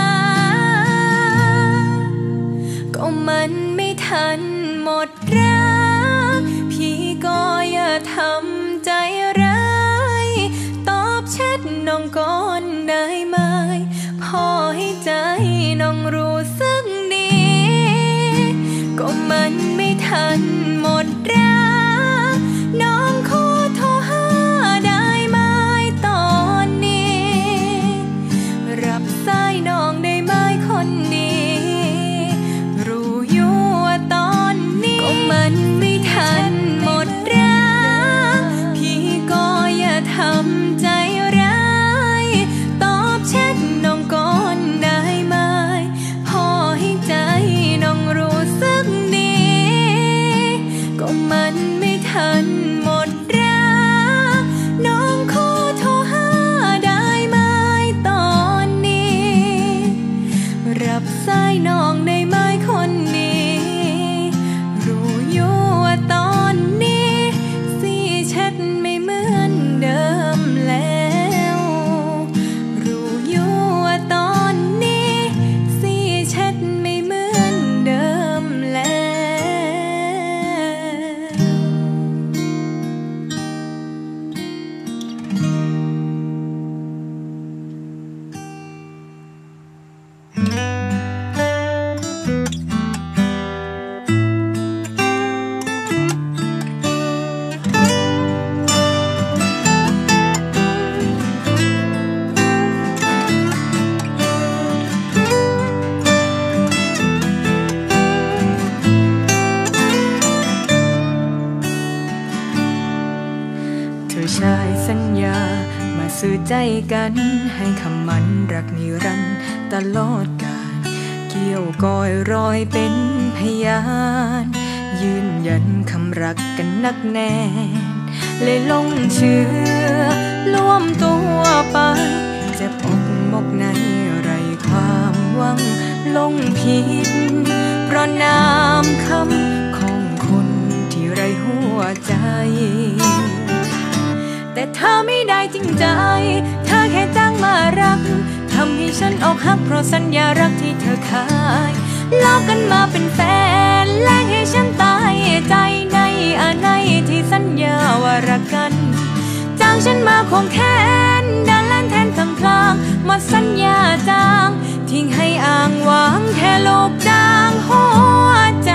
ก็มันไม่ทันหมดรักพี่ก็อย่าทำใจร้ายตอบแชทน้องก่อนได้ไหมพอให้ใจน้องรู้สึกดีก็มันไม่ทันหมดรักน้องขอโทรหาได้ไหมตอนนี้รับสายน้องได้ไหมคนดีรู้อยู่ว่าตอนนี้ก็มันไม่ทันหมดรักพี่ก็อย่าทำใจร้ายตอบแชทน้องก่อนได้ไหมพอให้ใจน้องรู้สึกดีก็มันไม่ทันหมดรักน้องขอโทรหาได้ไหมตอนนี้รับสายน้องได้ไหมคนดีรู้อยู่ว่าตอนนี้สีแชทไม่เหมือนเดิมแล้วรู้อยู่ว่าตอนนี้สีแชทไม่เหมือนเดิมแล้วชายสัญญามาสื่อใจกันให้คำมันรักนิรันดร์ตลอดกาลเกี่ยวก้อยรอยเป็นพยานยืนยันคำรักกันนักแน่เลยลงเชื่อร่วมตัวไปเจ็บอกมกในไรความหวังลงผิดเพราะนามคำของคนที่ไรหัวใจแต่เธอไม่ได้จริงใจเธอแค่จ้างมารักทำให้ฉันอกหักเพราะสัญญารักที่เธอขายเล่ากันมาเป็นแฟนนแลกให้ฉันตายใจในอานัยที่สัญญาว่ารักกันจางฉันมาควงแขนดันแล่นแทนทำพลางหมดสัญญาจางทิ้งให้อ้างหวังแค่โลกจางหัวใจ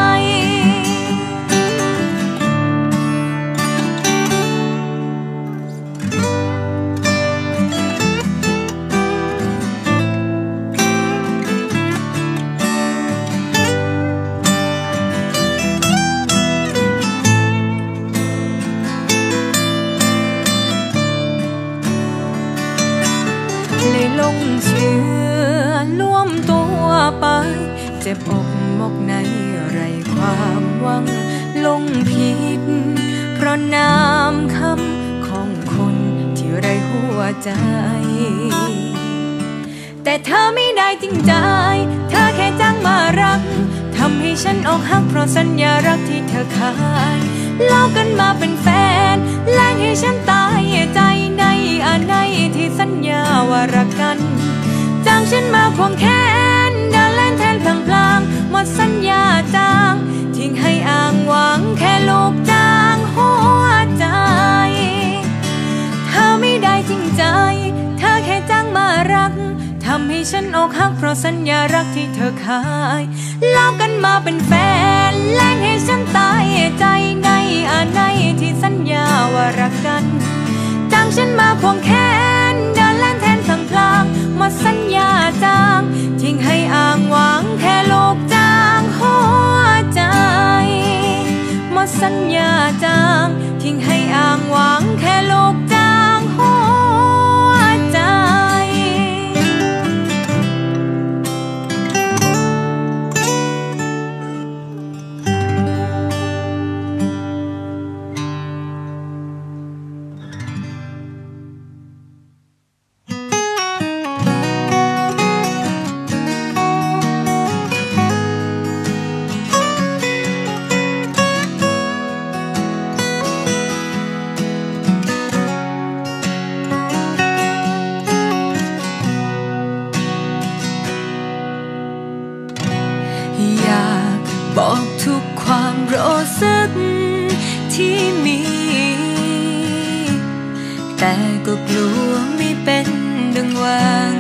เลยลงเชื่อร่วมตัวไปเจ็บอกมกในไรความหวังลงผิดเพราะนามคำของคนที่ไรหัวใจแต่เธอไม่ได้จริงใจเธอแค่จ้างมารักทำให้ฉันอกหักเพราะสัญญารักที่เธอขายเล่ากันมาเป็นแฟนแลกให้ฉันตายใจในอานัยที่สัญญาว่ารักกันจางฉันมาควงแขนเดินเล่นแทนพลางๆหมดสัญญาจางทิ้งให้อ้างหวังแค่โลกจางหัวใจเธอไม่ได้จริงใจเธอแค่จ้างมารักทำให้ฉันอกหักเพราะสัญญารักที่เธอขายเล่ากันมาเป็นแฟนแลกให้ฉันตายใจในอานัยที่สัญญาว่ารักกันจางฉันมาควงแขนเดินเล่นแทนพลางๆหมดสัญญาจางทิ้งให้อ้างหวังแค่โลกจางหัวใจหมดสัญญาจางทิ้งให้อ้างหวังแค่โลกจางหัวใจบอกทุกความรู้สึกที่มีแต่ก็กลัวไม่เป็นดังหวัง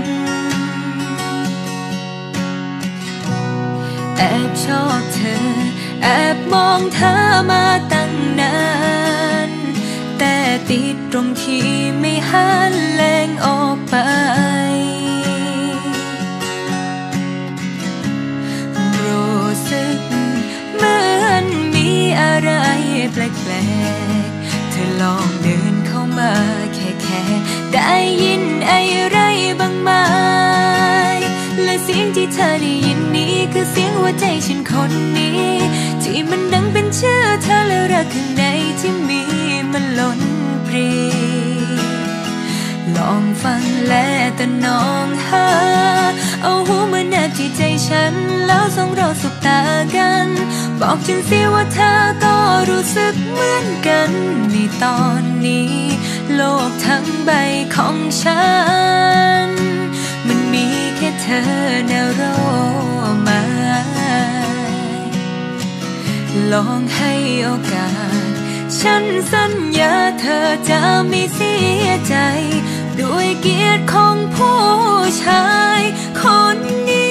แอบชอบเธอแอบมองเธอมาตั้งนานแต่ติดตรงที่ไม่หันแลงออกไปรู้สึกเหมือนมีอะไรแปลกๆเธอลองเดินเข้ามาแค่ได้ยินอะไรบ้างไหมและเสียงที่เธอได้ยินนี้คือเสียงหัวใจฉันคนนี้ที่มันดังเป็นชื่อเธอและรักข้างในที่มีมันล้นปรีลองฟังและแต่น้องหาเอาหูมาแนบที่ใจฉันแล้วส่งเราสบตากันบอกฉันสิว่าเธอก็รู้สึกเหมือนกันในตอนนี้โลกทั้งใบของฉันมันมีแค่เธอแนวรอมาลองให้โอกาสฉันสัญญาเธอจะไม่เสียใจด้วยเกียรติของผู้ชายคนนี้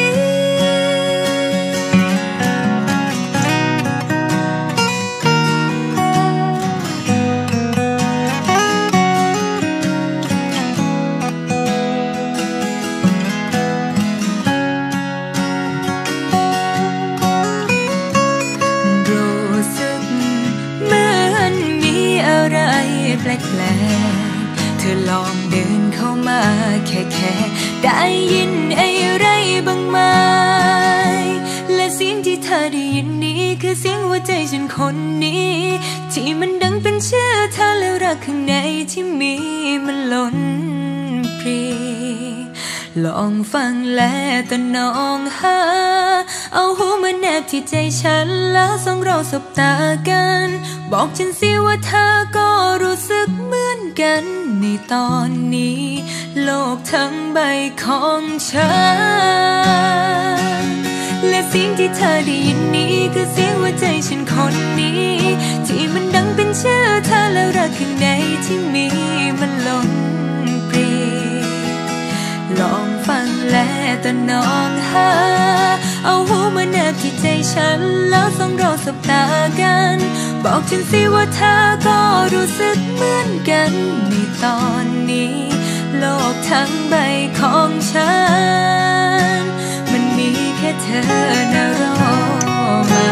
รู้สึกเหมือนมีอะไรแปลกๆเธอลองเดินเข้ามาแค่ได้ยินอะไรบ้างไหมและเสียงที่เธอได้ยินนี้คือเสียงหัวใจฉันคนนี้ที่มันดังเป็นชื่อเธอและรักข้างในที่มีมันล้นปรีลองฟังและแต่น้องหาเอาหูมาแนบที่ใจฉันแล้วส่งเราสบตากันบอกฉันสิว่าเธอก็รู้สึกเหมือนกันในตอนนี้โลกทั้งใบของฉันและเสียงที่เธอได้ยินนี้คือเสียงหัวใจฉันคนนี้ที่มันดังเป็นชื่อเธอแล้วรักข้างในที่มีมันล้นปรีลองฟังและตะนองหาเอาหูมาแนบที่ใจฉันแล้วส่องเราสบตากันบอกฉันสิว่าเธอก็รู้สึกเหมือนกันในตอนนี้โลกทั้งใบของฉันมันมีแค่เธอนะรอมา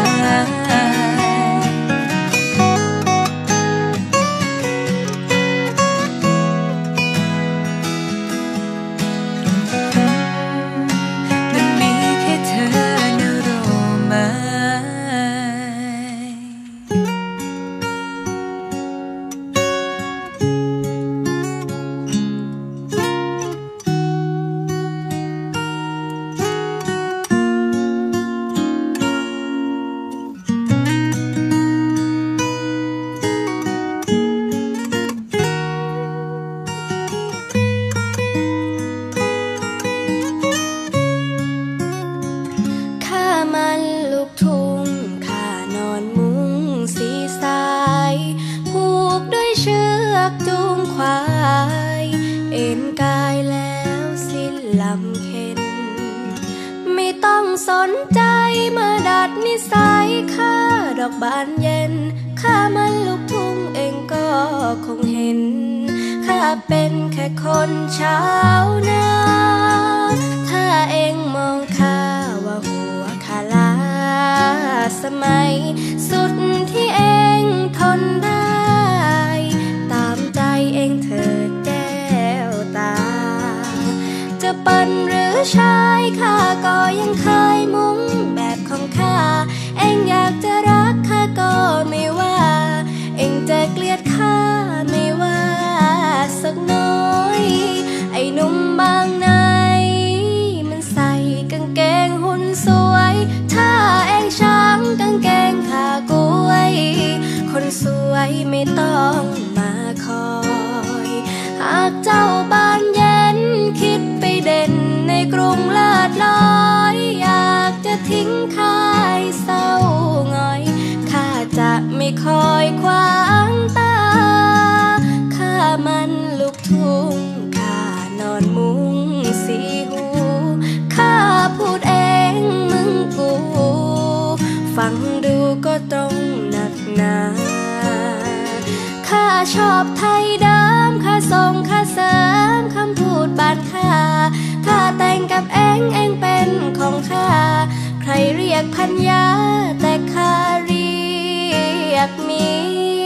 สนใจมาดัดนิสัยข้าดอกบานเย็นข้ามันลูกทุ่งเองก็คงเห็นข้าเป็นแค่คนชาวนาถ้าเองมองข้าว่าหัวข้าล้าสมัยสุดที่เองทนได้ตามใจเองเถิดแก้วตาจะปั่นหรือชายข้าก็ยังเคยมุ้งแบบของข้าเองอยากจะรักข้าก็ไม่ว่าเองจะเกลียดข้าไม่ว่าสักน้อยไอ้หนุ่มบางในมันใส่กางเกงหุ่นสวยถ้าเองช้างกางเกงขากล้วยคนสวยไม่ต้องมาคอยหากเจ้าบานเย็นคิดไปเด่นในกรุงลาดลอยอยากจะทิ้งค่ายเศร้าหงอยข้าจะไม่คอยขวางตาข้ามันลูกทุ่งข้านอนมุ้งสีหูข้าพูดเองมึงกูฟังดูก็ตรงหนักหนาข้าชอบไทยเดิมข้าส่งข้าเสริมคำพูดบาดข้าแต่งกับเองเป็นของข้าใครเรียกพันยาแต่ข้าเรียกเมี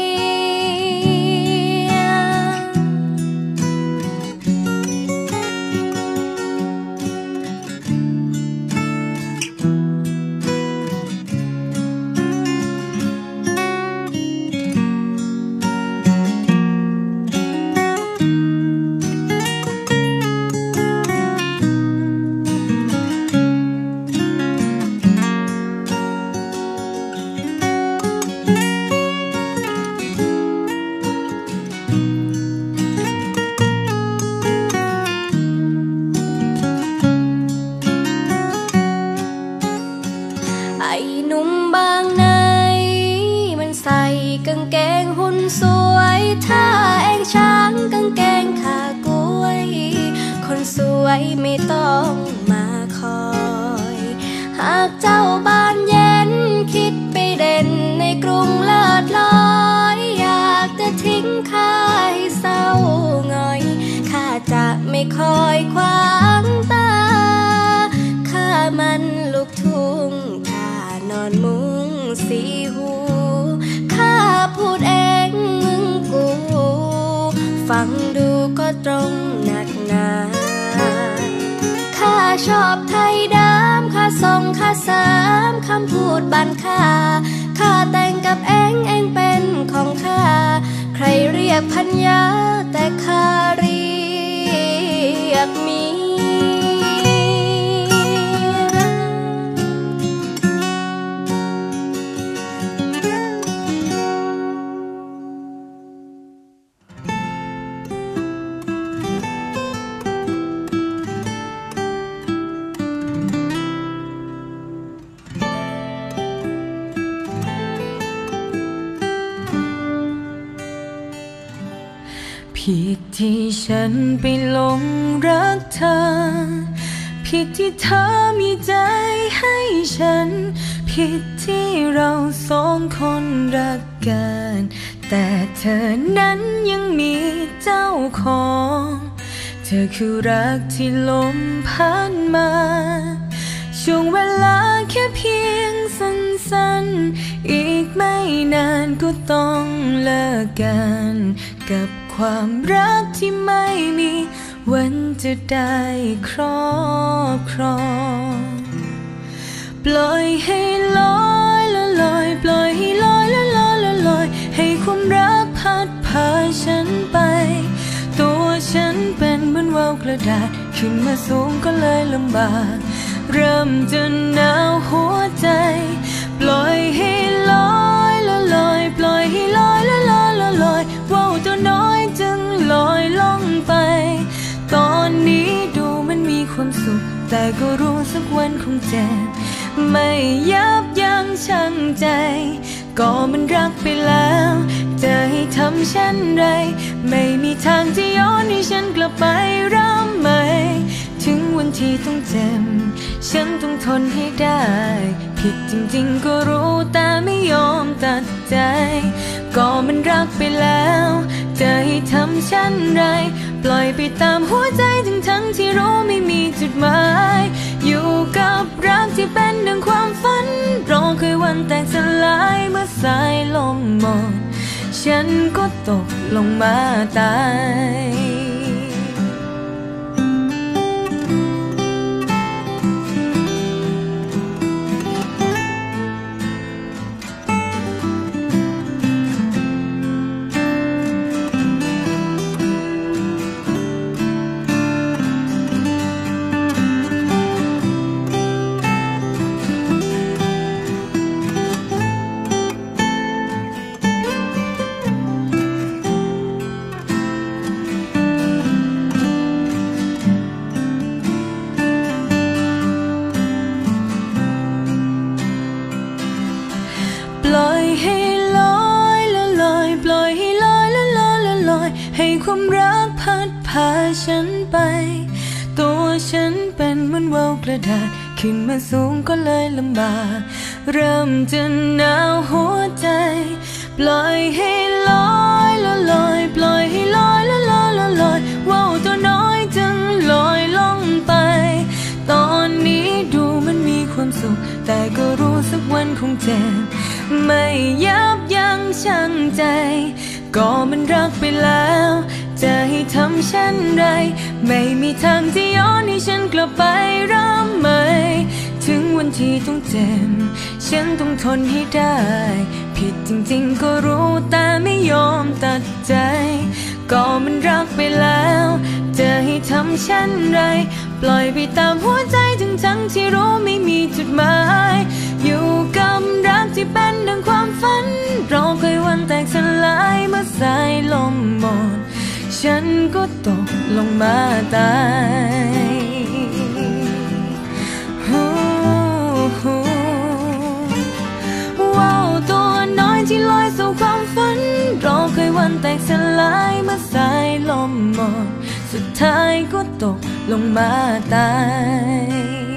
ยไม่ต้องมาคอยหากเจ้าบานเย็นคิดไปเด่นในกรุงลาดลอยอยากจะทิ้งค่ายเศร้าหงอยข้าจะไม่คอยขวางตาข้ามันลูกทุ่งข้านอนมุ้งสีหูข้าพูดเองมึงกูฟังดูก็ตรงหนักหนาข้าชอบไทยเดิมข้าส่งข้าเสริมคำพูดบันข้าแต่งกับเองเป็นของข้าใครเรียกพันยาแต่ข้าเรียกเมียฉันไปหลงรักเธอผิดที่เธอมีใจให้ฉันผิดที่เราสองคนรักกันแต่เธอนั้นยังมีเจ้าของเธอคือรักที่ลมพัดมาช่วงเวลาแค่เพียงสั้นๆอีกไม่นานก็ต้องเลิกกันกับความรักที่ไม่มีวันจะได้ครอบครองปล่อยให้ลอยละลอยปล่อยให้ลอยละลอยละลอยให้ความรักพัดพาฉันไปตัวฉันเป็นเหมือนว่าวกระดาษขึ้นมาสูงก็เลยลำบากเริ่มจะหนาวหัวใจปล่อยให้ลอยละลอยปล่อยให้ลอยละลอยละลอยว่าวตัวน้อยจึงลอยล่องไปตอนนี้ดูมันมีความสุขแต่ก็รู้สักวันคงเจ็บไม่ยับยั้งชั่งใจก็มันรักไปแล้วจะให้ทำเช่นไรไม่มีทางจะย้อนให้ฉันกลับไปเริ่มใหม่ถึงวันที่ต้องเจ็บฉันต้องทนให้ได้ผิดจริงๆก็รู้แต่ไม่ยอมตัดใจก็มันรักไปแล้วจะให้ทำเช่นไรปล่อยไปตามหัวใจทั้งที่รู้ไม่มีจุดหมายอยู่กับรักที่เป็นดังความฝันรอคอยวันแตกสลายเมื่อสายลมหมดฉันก็ตกลงมาตายปล่อยให้ลอยละลอยปล่อยให้ลอยละลอยละลอยให้ความรักพัดพาฉันไปตัวฉันเป็นเหมือนว่าวกระดาษขึ้นมาสูงก็เลยลำบากเริ่มจะหนาวหัวใจปล่อยให้ลอยละลอยปล่อยให้ลอยละลอยละลอยว่าวตัวน้อยจึงลอยล่องไปตอนนี้ดูมันมีความสุขแต่ก็รู้สักวันคงเจ็บไม่ยับยั้งชั่งใจก็มันรักไปแล้วจะให้ทำเช่นไรไม่มีทางที่ย้อนให้ฉันกลับไปเริ่มใหม่ถึงวันที่ต้องเจ็บฉันต้องทนให้ได้ผิดจริงๆก็รู้แต่ไม่ยอมตัดใจก็มันรักไปแล้วจะให้ทำเช่นไรปล่อยไปตามหัวใจทั้งที่รู้ไม่มีจุดหมายอยู่กับรักที่เป็นดังความฝันรอคอยวันแตกสลายเมื่อสายลมหมดฉันก็ตกลงมาตายว้าวตัวน้อยที่ลอยสู่ความฝันรอคอยวันแตกสลายเมื่อสายลมหมดสุดท้ายก็ตกลงมาตาย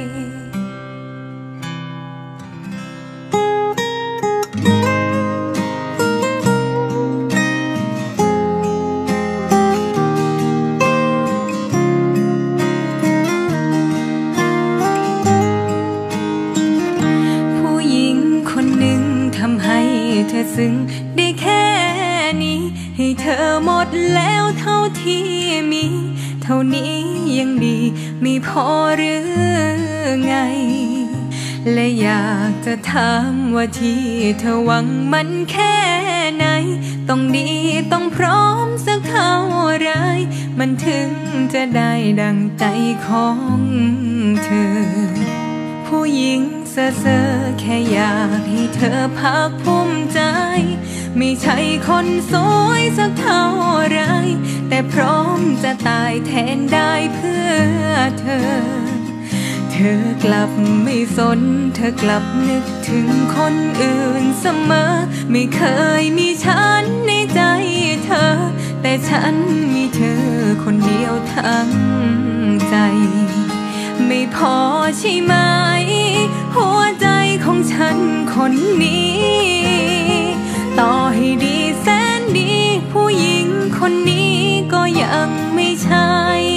เธอซึ้งได้แค่นี้ให้เธอหมดแล้วเท่าที่มีเท่านี้ยังดีไม่พอหรือไงและอยากจะถามว่าที่เธอหวังมันแค่ไหนต้องดีต้องพร้อมสักเท่าไรมันถึงจะได้ดังใจของเธอผู้หญิงเซ่อแค่อยากให้เธอภาคภูมิใจไม่ใช่คนสวยสักเท่าไรแต่พร้อมจะตายแทนได้เพื่อเธอเธอกลับไม่สนเธอกลับนึกถึงคนอื่นเสมอไม่เคยมีฉันในใจเธอแต่ฉันมีเธอคนเดียวทั้งใจไม่พอใช่ไหมหัวใจของฉันคนนี้ต่อให้ดีแสนดีผู้หญิงคนนี้ก็ยังไม่ใช่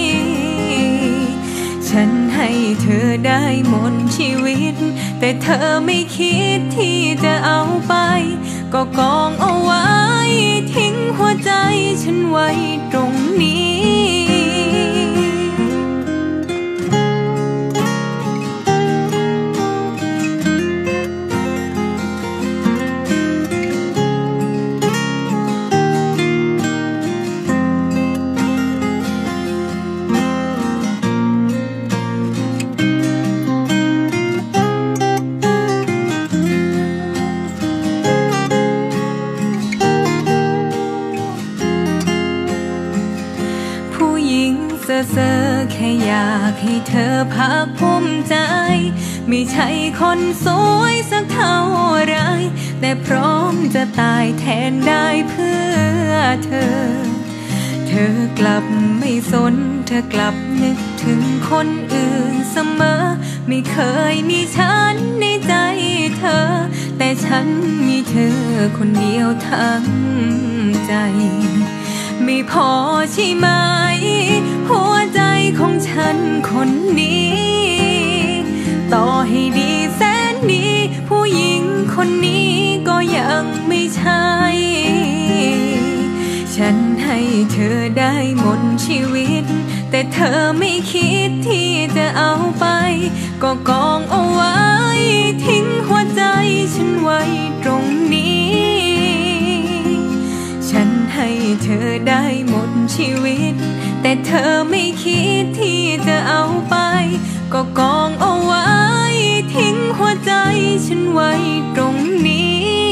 ฉันให้เธอได้หมดชีวิตแต่เธอไม่คิดที่จะเอาไปก็กองเอาไว้ทิ้งหัวใจฉันไว้ตรงนี้เซอแค่อยากให้เธอภาคภูมิใจไม่ใช่คนสวยสักเท่าไรแต่พร้อมจะตายแทนได้เพื่อเธอเธอกลับไม่สนเธอกลับนึกถึงคนอื่นเสมอไม่เคยมีฉันในใจเธอแต่ฉันมีเธอคนเดียวทั้งใจไม่พอใช่ไหมหัวใจของฉันคนนี้ต่อให้ดีแสนดีผู้หญิงคนนี้ก็ยังไม่ใช่ฉันให้เธอได้หมดชีวิตแต่เธอไม่คิดที่จะเอาไปก็กองเอาไว้ทิ้งหัวใจฉันไว้ตรงนี้ฉันให้เธอได้หมดชีวิตแต่เธอไม่คิดที่จะเอาไปก็กองเอาไว้ทิ้งหัวใจฉันไว้ตรงนี้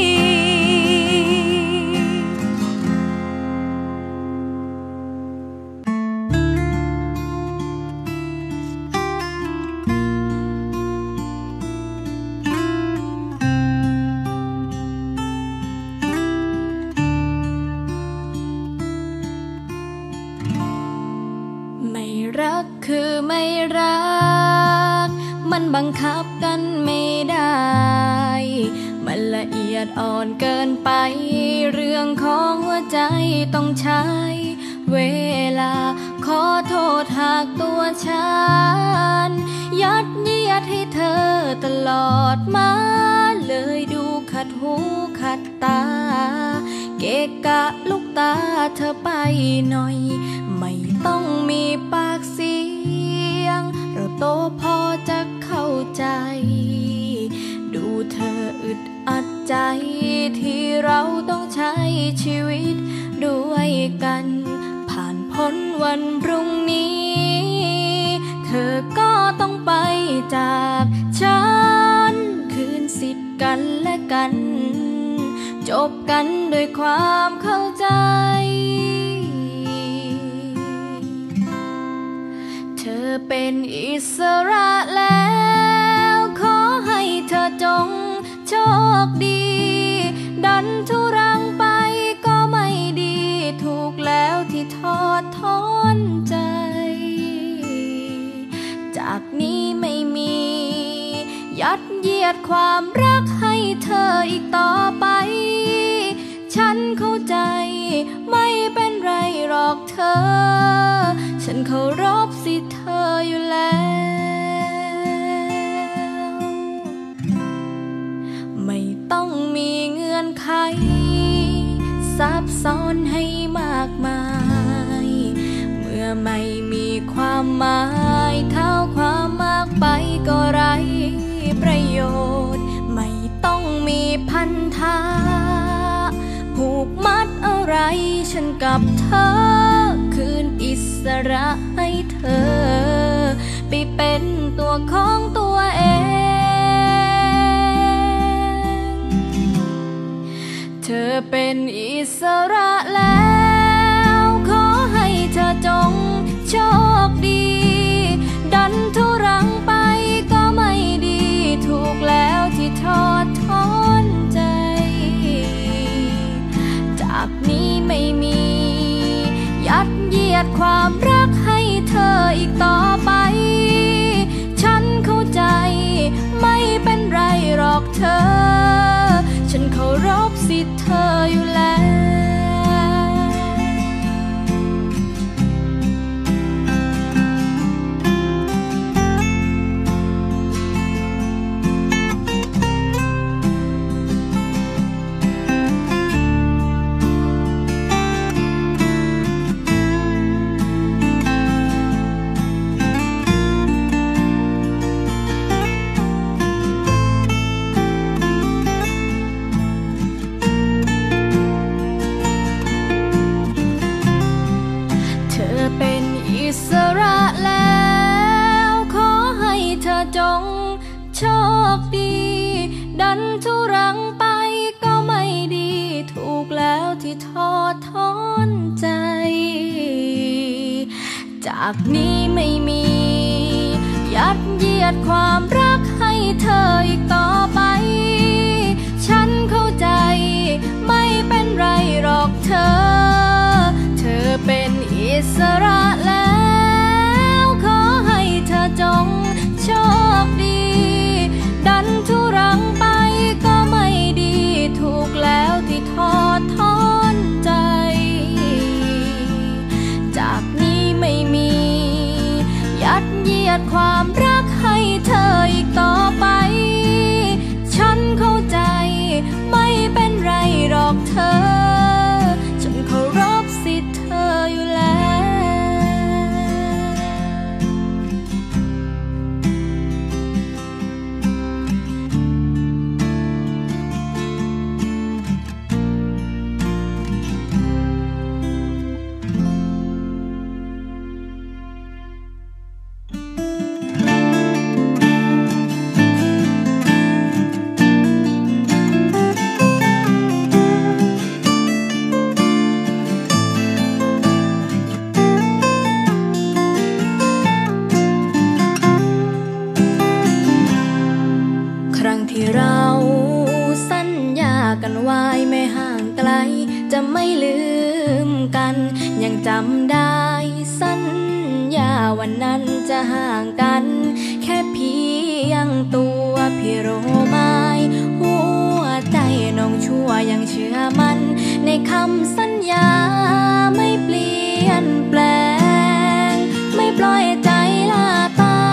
รักคือไม่รักมันบังคับกันไม่ได้มันละเอียดอ่อนเกินไปเรื่องของหัวใจต้องใช้เวลาขอโทษหากตัวฉันยัดเยียดให้เธอตลอดมาเลยดูขัดหูขัดตาเกะกะลูกตาเธอไปหน่อยไม่ต้องมีปากเสียงเราโตพอจะเข้าใจดูเธออึดอัดใจที่เราต้องใช้ชีวิตด้วยกันผ่านพ้นวันพรุ่งนี้เธอก็ต้องไปจากฉันคืนสิทธิ์กันและกันจบกันด้วยความเข้าใจเธอเป็นอิสระแล้วขอให้เธอจงโชคดีดันทุรังไปก็ไม่ดีถูกแล้วที่ทอดถอนใจจากนี้ไม่มียัดเยียดความรักให้เธออีกต่อไปฉันเข้าใจไม่เป็นไรหรอกเธอฉันเคารพสิทธิ์เธออยู่แล้วไม่ต้องมีเงื่อนไขซับซ้อนให้มากมายเมื่อไม่มีความหมายเท่าความมากไปก็ไร้ประโยชน์ไม่ต้องมีพันธะผูกมัดอะไรฉันกับเธอคืนอิสระให้เธอไปเป็นตัวของตัวเองเธอเป็นอิสระแล้วขอให้เธอจงโชคดีดันทุรังไปก็ไม่ดีถูกแล้วที่ทอดถอนใจจากนี้ไม่มีที่ทอดถอนใจจากนี้ไม่มียัดเยียดความรักให้เธออีกต่อไปฉันเข้าใจไม่เป็นไรหรอกเธอเป็นอิสระแล้วขอให้เธอจงโชคดีดันทุรังไปก็ไม่ดีถูกแล้วที่ทอดถอนใจจากนี้ไม่มียัดเยียดความรักให้เธออีกต่อไปฉันเข้าใจไม่เป็นไรหรอกเธอฉันเคารพสิทธิ์เธออยู่แล้วที่เราสัญญากันไว้ไม่ห่างไกลจะไม่ลืมกันยังจำได้สัญญาวันนั้นจะห่างกันแค่เพียงตัวพี่รู้ไหมหัวใจน้องชั่วยังเชื่อมันในคำสัญญาไม่เปลี่ยนแปลงไม่ปล่อยใจลาตา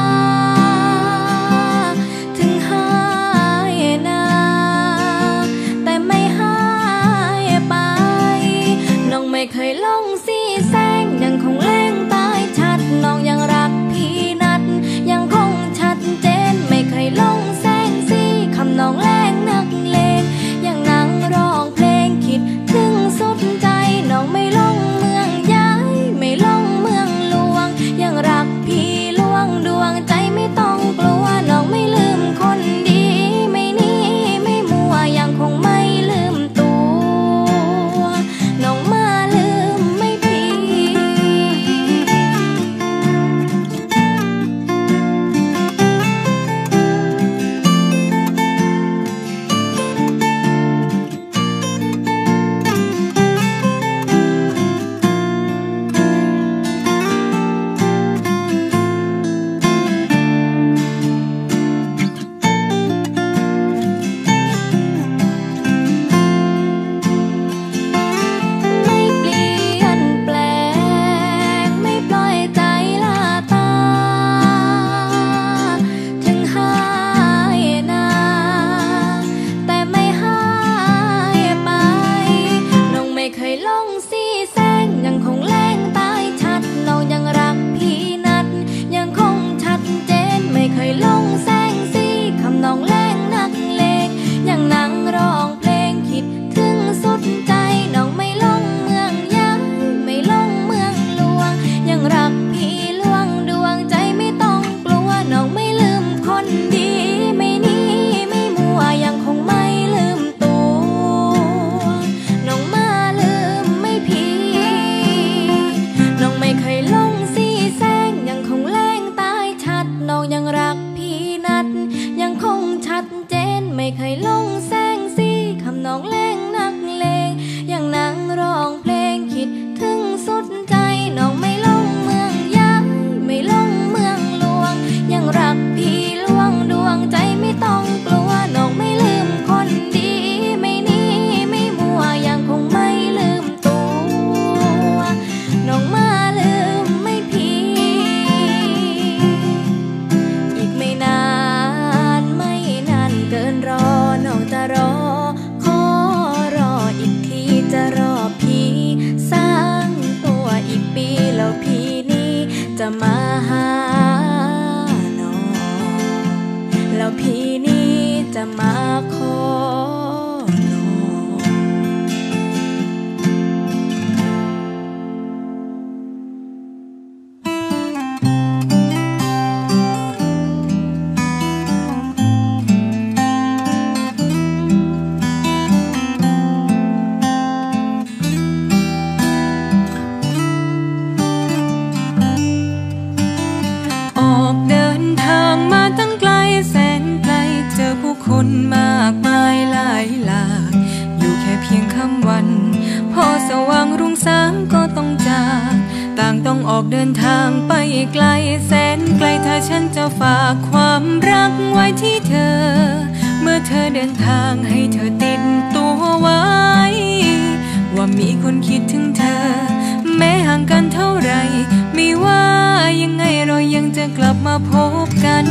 ไม่เคยลงสีแสงยังคงแรงตายชัดน้องยังรักพี่นัดยังคงชัดเจนไม่เคยลงแสงสีคำน้องแรงนักเลงยังนั่งร้องเพลงคิดถึงสุดใจน้องไม่ลงเมืองย้ายไม่ลงเมืองหลวงยังรักพี่ลวงดวงใจไม่ต้องกลัวน้องไม่ลืมคนดีไม่หนีไม่มัวยังคงไม่ลืมตัวน้องมามาหาน้องแล้วพี่นี้จะมาขอน้องออกเดินทางไปไกลแสนไกลถ้าฉันจะฝากความรักไว้ที่เธอเมื่อเธอเดินทางให้เธอติดตัวไว้ว่ามีคนคิดถึงเธอแม้ห่างกันเท่าไรไม่ว่ายังไงเรายังจะกลับมาพบกัน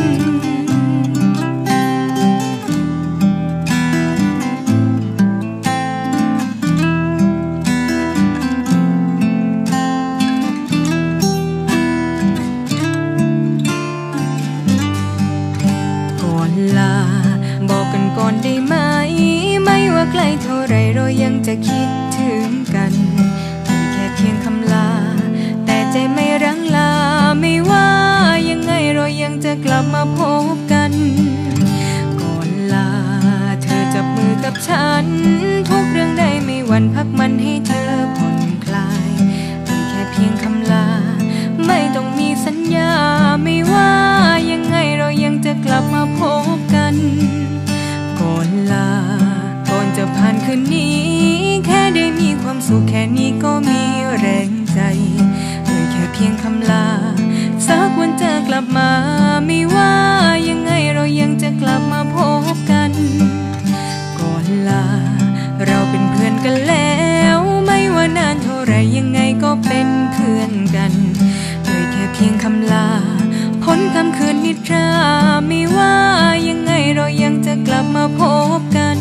บอกกันก่อนได้ไหมไม่ว่าไกลเท่าไรเรายังจะคิดถึงกันมีแค่เพียงคำลาแต่ใจไม่รั้งลาไม่ว่ายังไงเรายังจะกลับมาพบกันก่อนลาเธอจับมือกับฉันทุกเรื่องได้ไม่หวั่นพักมันให้เธอผ่อนคลายมีแค่เพียงคำลาไม่ต้องมีสัญญาไม่ว่ายังไงเรายังจะกลับมาพบกันก่อนลาก่อนจะผ่านคืนนี้แค่ได้มีความสุขแค่นี้ก็มีแรงใจเลยแค่เพียงคำลาสักวันจะกลับมาไม่ว่ายังไงเรายังจะกลับมาพบกันก่อนลาเราเป็นเพื่อนกันแล้วไม่ว่านานเท่าไรยังไงก็เป็นเพื่อนกันเลยแค่เพียงคำลาพ้นค่ำคืนนิทราไม่ว่ายังไงเรายังจะกลับมาพบกัน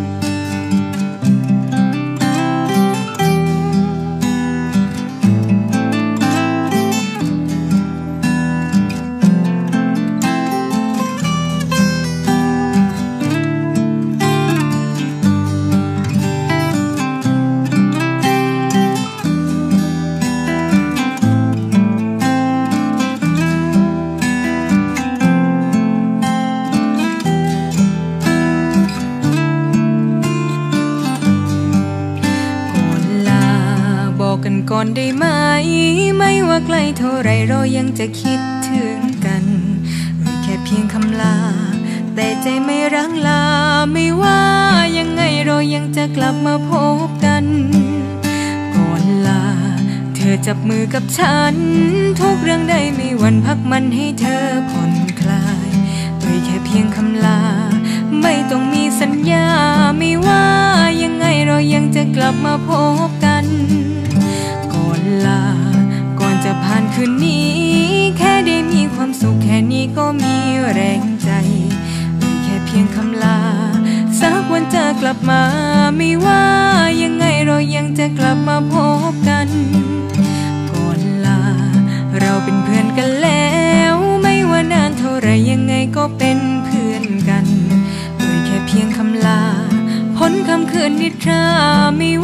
กันก่อนได้ไหมไม่ว่าไกลเท่าไรเรายังจะคิดถึงกันแค่เพียงคำลาแต่ใจไม่รั้งลาไม่ว่ายังไงเรายังจะกลับมาพบกันก่อนลาเธอจับมือกับฉันทุกเรื่องได้ไม่หวั่นพักมันให้เธอผ่อนคลายด้วยแค่เพียงคำลาไม่ต้องมีสัญญาไม่ว่ายังไงเรายังจะกลับมาพบกันก่อนจะผ่านคืนนี้แค่ได้มีความสุขแค่นี้ก็มีแรงใจแค่เพียงคำลาสักวันจะกลับมาไม่ว่ายังไงเรายังจะกลับมาพบกันก่อนลาเราเป็นเพื่อนกันแล้วไม่ว่านานเท่าไรยังไงก็เป็นเพื่อนกันด้วยแค่เพียงคำลาพ้นค่ำคืนนิทราไม่